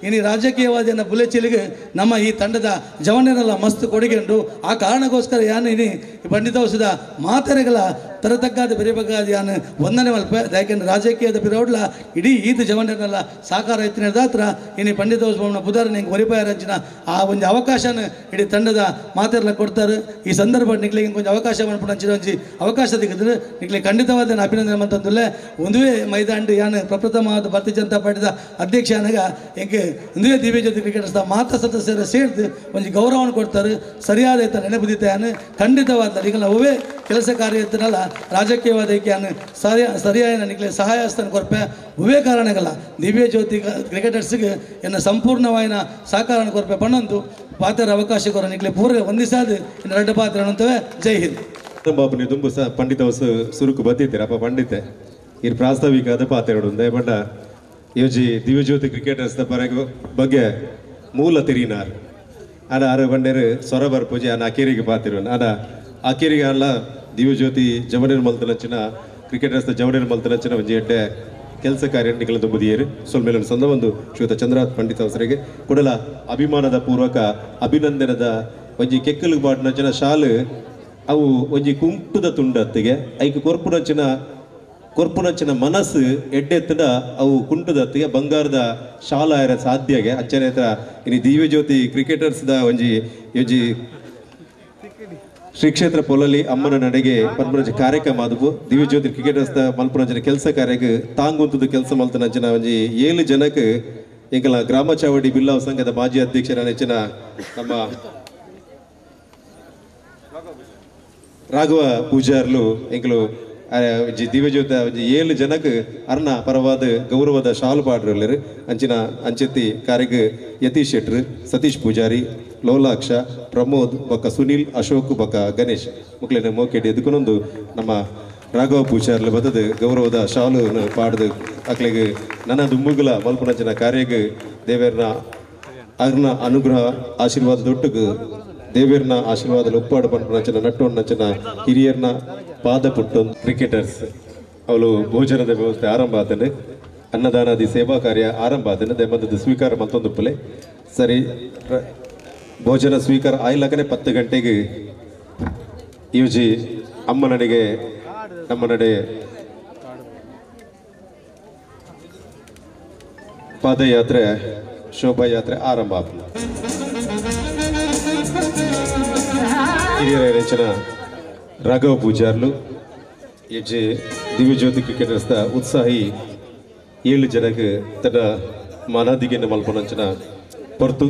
ಇನ್ನು ರಾಜಕೀಯವಾದಿಯನ್ನು ಬುಲೆಚಿಲಿಗೆ ನಮ್ಮ ಈ ತಂಡದ ಜವನರೆಲ್ಲ ಮಸ್ತ್ ಕೊಡುಗೆಂಡು ಆ ಕಾರಣಕ್ಕೋಸ್ಕರ ಯಾನು ಇನಿ ಪಂಡಿತ ಔಷಧ ಮಾತೆರೆಗಳ ತರತಗ್ಗಾದ ಬೆರೆಬಗಾದ ಯಾನು ಒಂದನೇ ಮಲ್ಪ ಯಾಕೆಂದ್ರೆ ರಾಜಕೀಯದ ಬಿರೋಡ್ಲ ಇಡೀ ಈದ್ ಜವನರನ್ನೆಲ್ಲ ಸಾಕಾರ ಎತ್ತಿನ ಹತ್ರ ಇನ್ನು ಪಂಡಿತ ಔಷಧ ಬುಧಾರ ನಿಂಗೆ ಒರಿಪಾಯ ರಚನ ಆ ಒಂದು ಅವಕಾಶನ ಇಡೀ ತಂಡದ ಮಾತೆರೆಲ್ಲ ಕೊಡ್ತಾರೆ ಈ ಸಂದರ್ಭ ನಿಕ್ಲಿಗೆ ಕೊಂಚ ಅವಕಾಶ ಮಾಡ್ಬಿಟ್ಟು ಒಂಜಿ ಅವಕಾಶ ತೆಗೆದ್ರೆ ನಿಕ್ಲಿ ಖಂಡಿತವಾದ ಅಭಿನಂದನೆ ಅಂತಂದುಲ್ಲೇ ಒಂದುವೇ ಮೈದಾಂಡು ಯಾನು ಪ್ರಪ್ರಥಮವಾದ ಭಾರತೀಯ ಜನತಾ ಪಾರ್ಟಿದ ಅಧ್ಯಕ್ಷ ಅನಾಗ ಹೆಂಗೆ ಒಂದುವೇ ದಿವ್ಯ ಜ್ಯೋತಿ ಕ್ರಿಕೆಟರ್ಸ್ ಮಾತ ಸದಸ್ಯರ ಸೇರಿದು ಒಂದು ಗೌರವವನ್ನು ಕೊಡ್ತಾರೆ ಸರಿಯಾದ ಎತ್ತ ನೆನಪುದಿತ್ತೆ ಯಾನು ಖಂಡಿತವಾದ ಈಗಲ್ಲ ಅವೇ ಕೆಲಸ ಕಾರ್ಯ ಎತ್ತನಲ್ಲ ರಾಜಕೀಯವಾದ ಯಾನು ಸರಿಯ ಸರಿಯಾದ ನಿಕ್ಲೆ ಸಹಾಯ ಹಸ್ತನ ಕೊರಪೆ ಅವೇ ಕಾರಣಗಲ್ಲ ದಿವ್ಯ ಜ್ಯೋತಿ ಕ್ರಿಕೆಟರ್ಸ್ಗೆ ಎನ್ನ ಸಂಪೂರ್ಣವಾಯಿನ ಸಹಕಾರ ಕೊರಪೆ ಪಣ್ಣಂತು ಪಾತ್ರ ಅವಕಾಶ ಕೊರ ನಿಕ್ಲೆ ಪೂರ್ವ ಒಂದಿಸಾದು ಇನ್ನು ಎರಡು ಪಾತ್ರ ಅಂತವೆ ಜೈ ಹಿಂದ್ ಬಾಬು ನೀವು ತುಂಬ ಸಹ ಪಂಡಿತ ಹೊಸ ಸುರುಕು ಬತ್ತಿದ್ದೀರ ಅಪ್ಪ ಪಂಡಿತೆ ಇದು ಪ್ರಾಸ್ತಾವಿಕ ಅದ ಪಾತ್ರೆಗಳು ದಯಪಂಡ ಯೋಜಿ ದಿವ್ಯಜ್ಯೋತಿ ಕ್ರಿಕೆಟರ್ಸ್ ಪರಗ ಬಗ್ಗೆ ಮೂಲ ತಿರಿನಾರ್ ಅಡ ಆರು ಬಂಡೇರು ಸೊರ ಬರ್ಪೂಜೆ ಅನ್ನ ಅಕೇರಿಗೆ ಪಾತಿರು ಅಡ ಅಕೇರಿಗೆ ಅಲ್ಲ ದಿವ್ಯಜ್ಯೋತಿ ಜವನೇರ್ ಮಲ್ತನಚ್ಚಿನ ಕ್ರಿಕೆಟರ್ಸ್ ಜವನೇರ್ ಮಲ್ತನಚ್ಚಿನ ಒಂಜಿ ಎಡ್ಡೆ ಕೆಲಸ ಕಾರ್ಯ ನಿಖಲ ತುಂಬುದಿಯರು ಸೊಲ್ಮೇಲನ ಸಂದ ಒಂದು ಶ್ರೀಯುತ ಚಂದ್ರನಾಥ್ ಪಂಡಿತ ಅವಸರಿಗೆ ಕೊಡಲ ಅಭಿಮಾನದ ಪೂರ್ವಕ ಅಭಿನಂದನದ ಒಂಜಿ ಕೆಕ್ಕಲು ಬಾಟ್ನಚ್ಚಿನ ಶಾಲು ಅವು ಒಂಜಿ ಕುಂಟುದ ತುಂಡತ್ತಿಗೆ ಐಕ್ ಕೊರ್ಪುನಂಚಿನ ಕೊರ್ಪುನಂಚಿನ ಮನಸ್ಸು ಎಡ್ಡೆತ್ತಡ ಅವು ಕುಂಟುದತ್ತಿಗೆ ಬಂಗಾರದ ಶಾಲ ಇರ ಸಾಧ್ಯಗೆ ಅಚ್ಚನೆ ಹತ್ರ ಇನ್ನು ದಿವ್ಯಜ್ಯೋತಿ ಕ್ರಿಕೆಟರ್ಸ್ದ ಒಂಜಿ ಒಂಜಿ ಶ್ರೀ ಕ್ಷೇತ್ರ ಪೊಲಲಿ ಅಮ್ಮನ ನಡೆಗೆ ಪನ್ಪುನಂಚ ಕಾರ್ಯಕ್ರಮ ಆದವು ದಿವ್ಯಜ್ಯೋತಿ ಕ್ರಿಕೆಟರ್ಸ್ದ ಮಲ್ಪುನಂಚಿನ ಕೆಲಸ ಕಾರ್ಯಕ್ಕೆ ತಾಂಗುಂತದ ಕೆಲಸ ಮಲ್ತನಂಚಿನ ಒಂಜಿ ಏಳು ಜನಕ್ಕೆ ಎಂಕಲ ಗ್ರಾಮ ಚಾವಡಿ ಬಿಲ್ಲಾವ್ ಸಂಘದ ಮಾಜಿ ಅಧ್ಯಕ್ಷರ ನೆಚ್ಚಿನ ನಮ್ಮ ರಾಘವ ಪೂಜಾರ್ಲು ಎಂಕಲು ದಿವ್ಯಜ್ಯೋತ ಏಳು ಜನಕ್ಕೆ ಅರ್ನ ಪರವಾದ ಗೌರವದ ಶಾಲು ಪಾಡ್ರಲ್ಲರು ಅಂಚಿನ ಅಂಚೆತ್ತಿ ಕಾರ್ಯಕ್ಕೆ ಯತೀಶ್ ಶೆಟ್ರು ಸತೀಶ್ ಪೂಜಾರಿ ಲೋಲಾಕ್ಷ ಪ್ರಮೋದ್ ಬೊಕ್ಕ ಸುನೀಲ್ ಅಶೋಕ್ ಬೊಕ್ಕ ಗಣೇಶ್ ಮುಕ್ಲಿನ ಮೋಕೆಡಿ ಎದ್ಕೊಂಡೊಂದು ನಮ್ಮ ರಾಘವ ಪೂಜಾರ್ಲು ಬದದ ಗೌರವದ ಶಾಲು ಪಾಡ್ದು ಅಕ್ಲೆಗೆ ನನ್ನ ದುಮ್ಮುಗುಲ ಮಲ್ಪುನಂಚಿನ ಕಾರ್ಯಕ್ಕೆ ದೇವರನ ಅರ್ನ ಅನುಗ್ರಹ ಆಶೀರ್ವಾದ ದೊಟ್ಟಕ್ಕೆ ದೇವೇರ್ನ ಆಶೀರ್ವಾದ ಒಪ್ಪಾಡು ಪಂಪನಂಚಿನ ನಟ್ಟೊಂಡಂಚಿನ ಹಿರಿಯರ್ನ ಪಾದ ಪುಟ್ಟು ಕ್ರಿಕೆಟರ್ಸ್ ಅವಳು ಭೋಜನದ ವ್ಯವಸ್ಥೆ ಆರಂಭ ಆತನು ಅನ್ನದಾನಾದಿ ಸೇವಾ ಕಾರ್ಯ ಆರಂಭ ಆತನು ದೆಮ್ಮದ ಸ್ವೀಕಾರ ಮತ್ತೊಂದು ಪುಲೆ ಸರಿ ಭೋಜನ ಸ್ವೀಕಾರ ಆಯ್ಲಕನೆ ಪತ್ತು ಗಂಟೆಗೆ ಯುಜಿ ಅಮ್ಮ ನಡೆಗೆ ನಮ್ಮ ನಡೆ ಪಾದಯಾತ್ರೆ ಶೋಭಾಯಾತ್ರೆ ಆರಂಭ ಆತನು ಹಿರಿಯರ ನೆಚ್ಚಿನ ರಾಘವ ಪೂಜಾರ್ಲು ಹೆಜ್ಜೆ ದಿವ್ಯಜ್ಯೋತಿ ಕ್ರಿಕೆಟರ್ಸ್ ಉತ್ಸಾಹಿ ಏಳು ಜನಕ್ಕೆ ತನ್ನ ಮಾನಾದಿಗೆಯನ್ನು ಮಲ್ಪನಂಚಿನ ಹೊರತು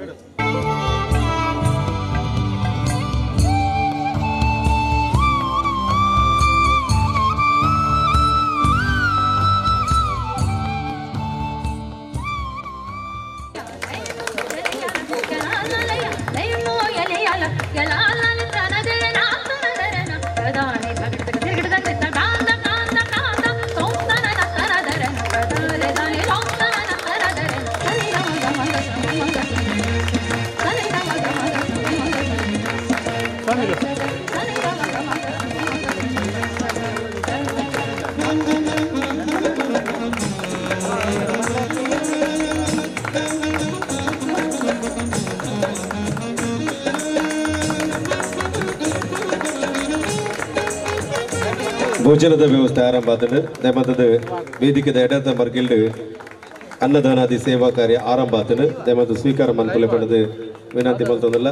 ಭೋಜನದ ವ್ಯವಸ್ಥೆ ಆರಂಭ ಆದನು ದಯಮಂತದ ವೇದಿಕೆದ ಎಡತ ಮರ್ಗಿಲ್ಡು ಅನ್ನದಾನಾದಿ ಸೇವಾ ಕಾರ್ಯ ಆರಂಭ ಆತನು ದಯಮಂತ ಸ್ವೀಕಾರ ಮನ್ಪಲೆ ಪಡೆದು ವಿನಂತಿ ಮಲ್ತೊಂದಲ್ಲ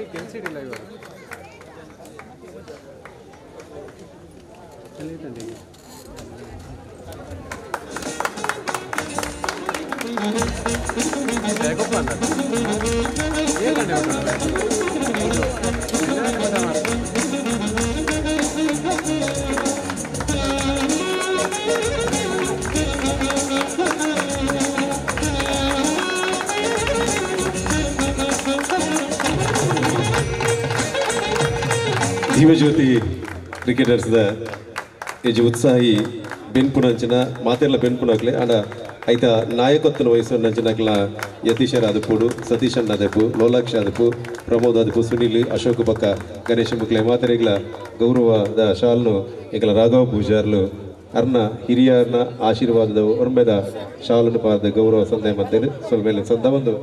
ದಿವ್ಯಜ್ಯೋತಿ ಕ್ರಿಕೆಟರ್ಸ್ದ ಹೆಜ್ಜೆ ಉತ್ಸಾಹಿ ಬೆನ್ಪುನಂಚಿನ ಮಾತೆಲ್ಲ ಬೆನ್ಪುನಾಕ್ಲೆ ಆಂಡ ಐತ ನಾಯಕತ್ವನ ವಹಿಸುವಂಚಿನಕ್ಲ ಯತೀಶರ ಅದಪುಡು ಸತೀಶಣ್ಣ ಅದಪು ಲೋಲಾಕ್ಷ ಅದಪು ಪ್ರಮೋದ್ ಅದಪು ಸುನೀಲ್ ಅಶೋಕ್ ಪಕ್ಕ ಗಣೇಶ ಮುಕ್ಲೆ ಮಾತೆರೆಗ್ಲ ಗೌರವದ ಶಾಲ್ನು ಈಗಲ ರಾಘವ ಪೂಜಾರ್ಲು ಅರ್ನ ಹಿರಿಯರನ್ನ ಆಶೀರ್ವಾದದ ಒರ್ಮೆದ ಶಾಲನು ಪಾದ ಗೌರವ ಸಂದೇಹ ಮಧ್ಯೆ ಸ್ವಲ್ಪ ಮೇಲೆ ಸಂದ ಒಂದು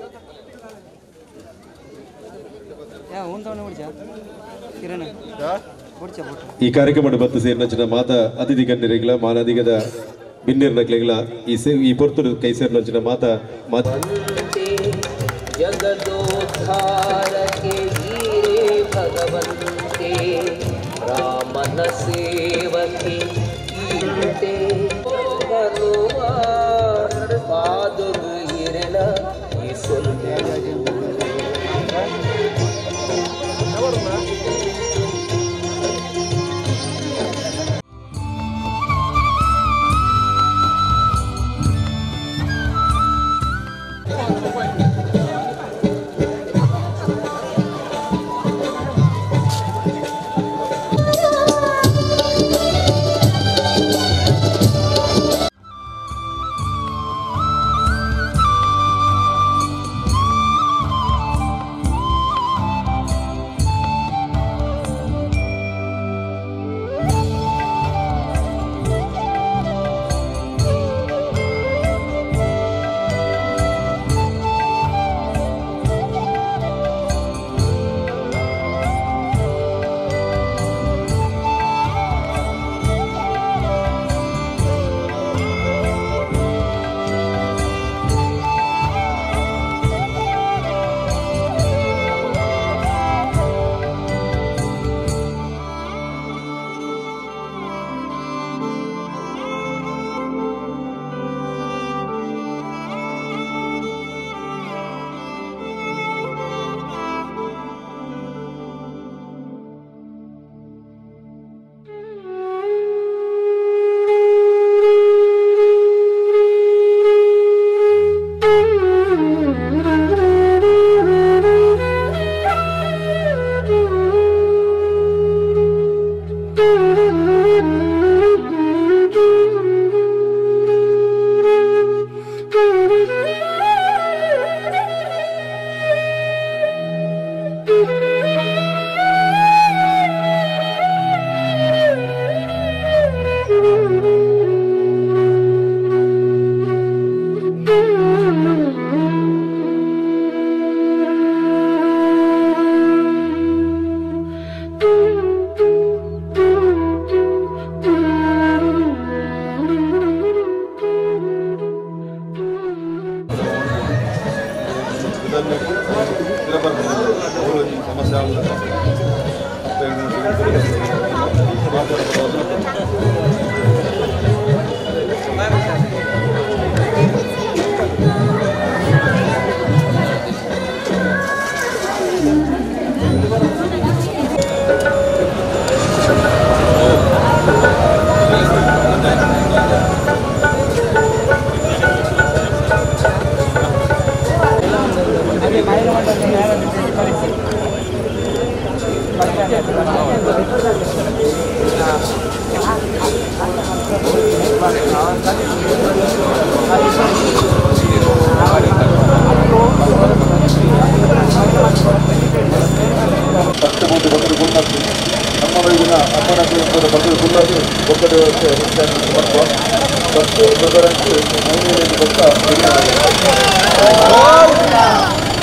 ಈ ಕಾರ್ಯಕ್ರಮ ಬತ್ತು ಸೇರಿನ ಮಾತ ಅತಿಥಿ ಗಣ್ಯರಿಗಳ ಮಾನದಿಗದ ಭಿನ್ನರ್ನಕ್ಲೆಗಳ ಈ ಸೇ ಈ ಪೊರ್ತುಡು ಕೈ ಸೇರಿನ ಮಾತ ಮಾತ जगदोद्धारके वीरे भगवन्ते रामन सेवके कीर्ते भगवान पादुगिरन इसुल्ले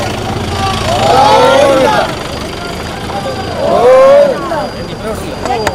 Oh!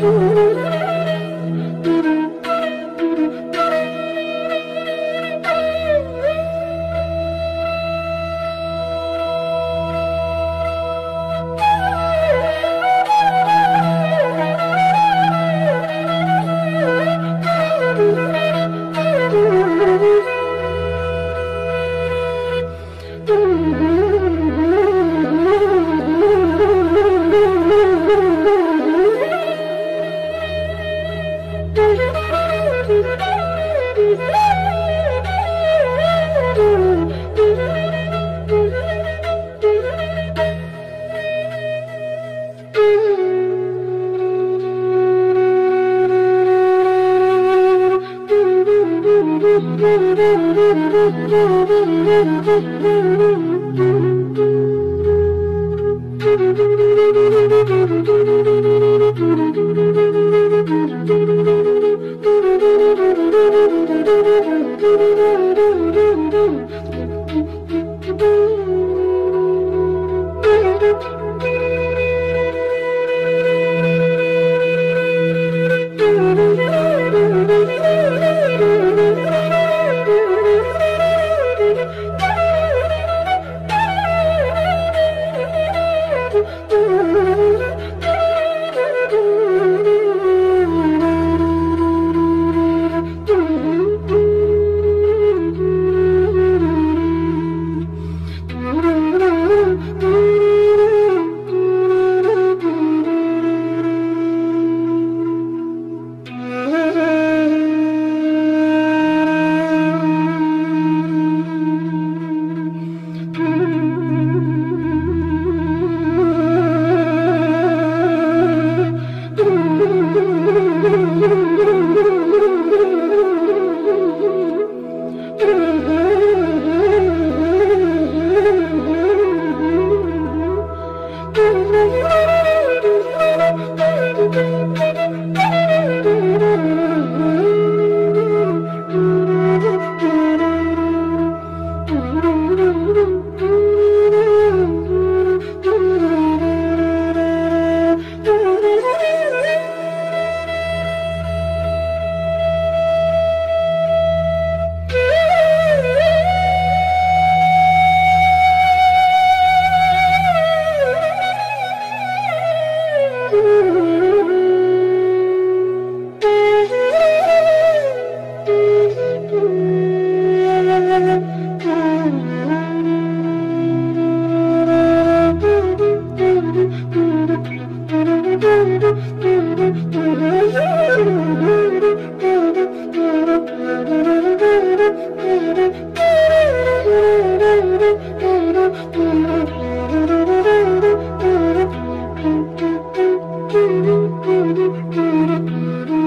Thank you.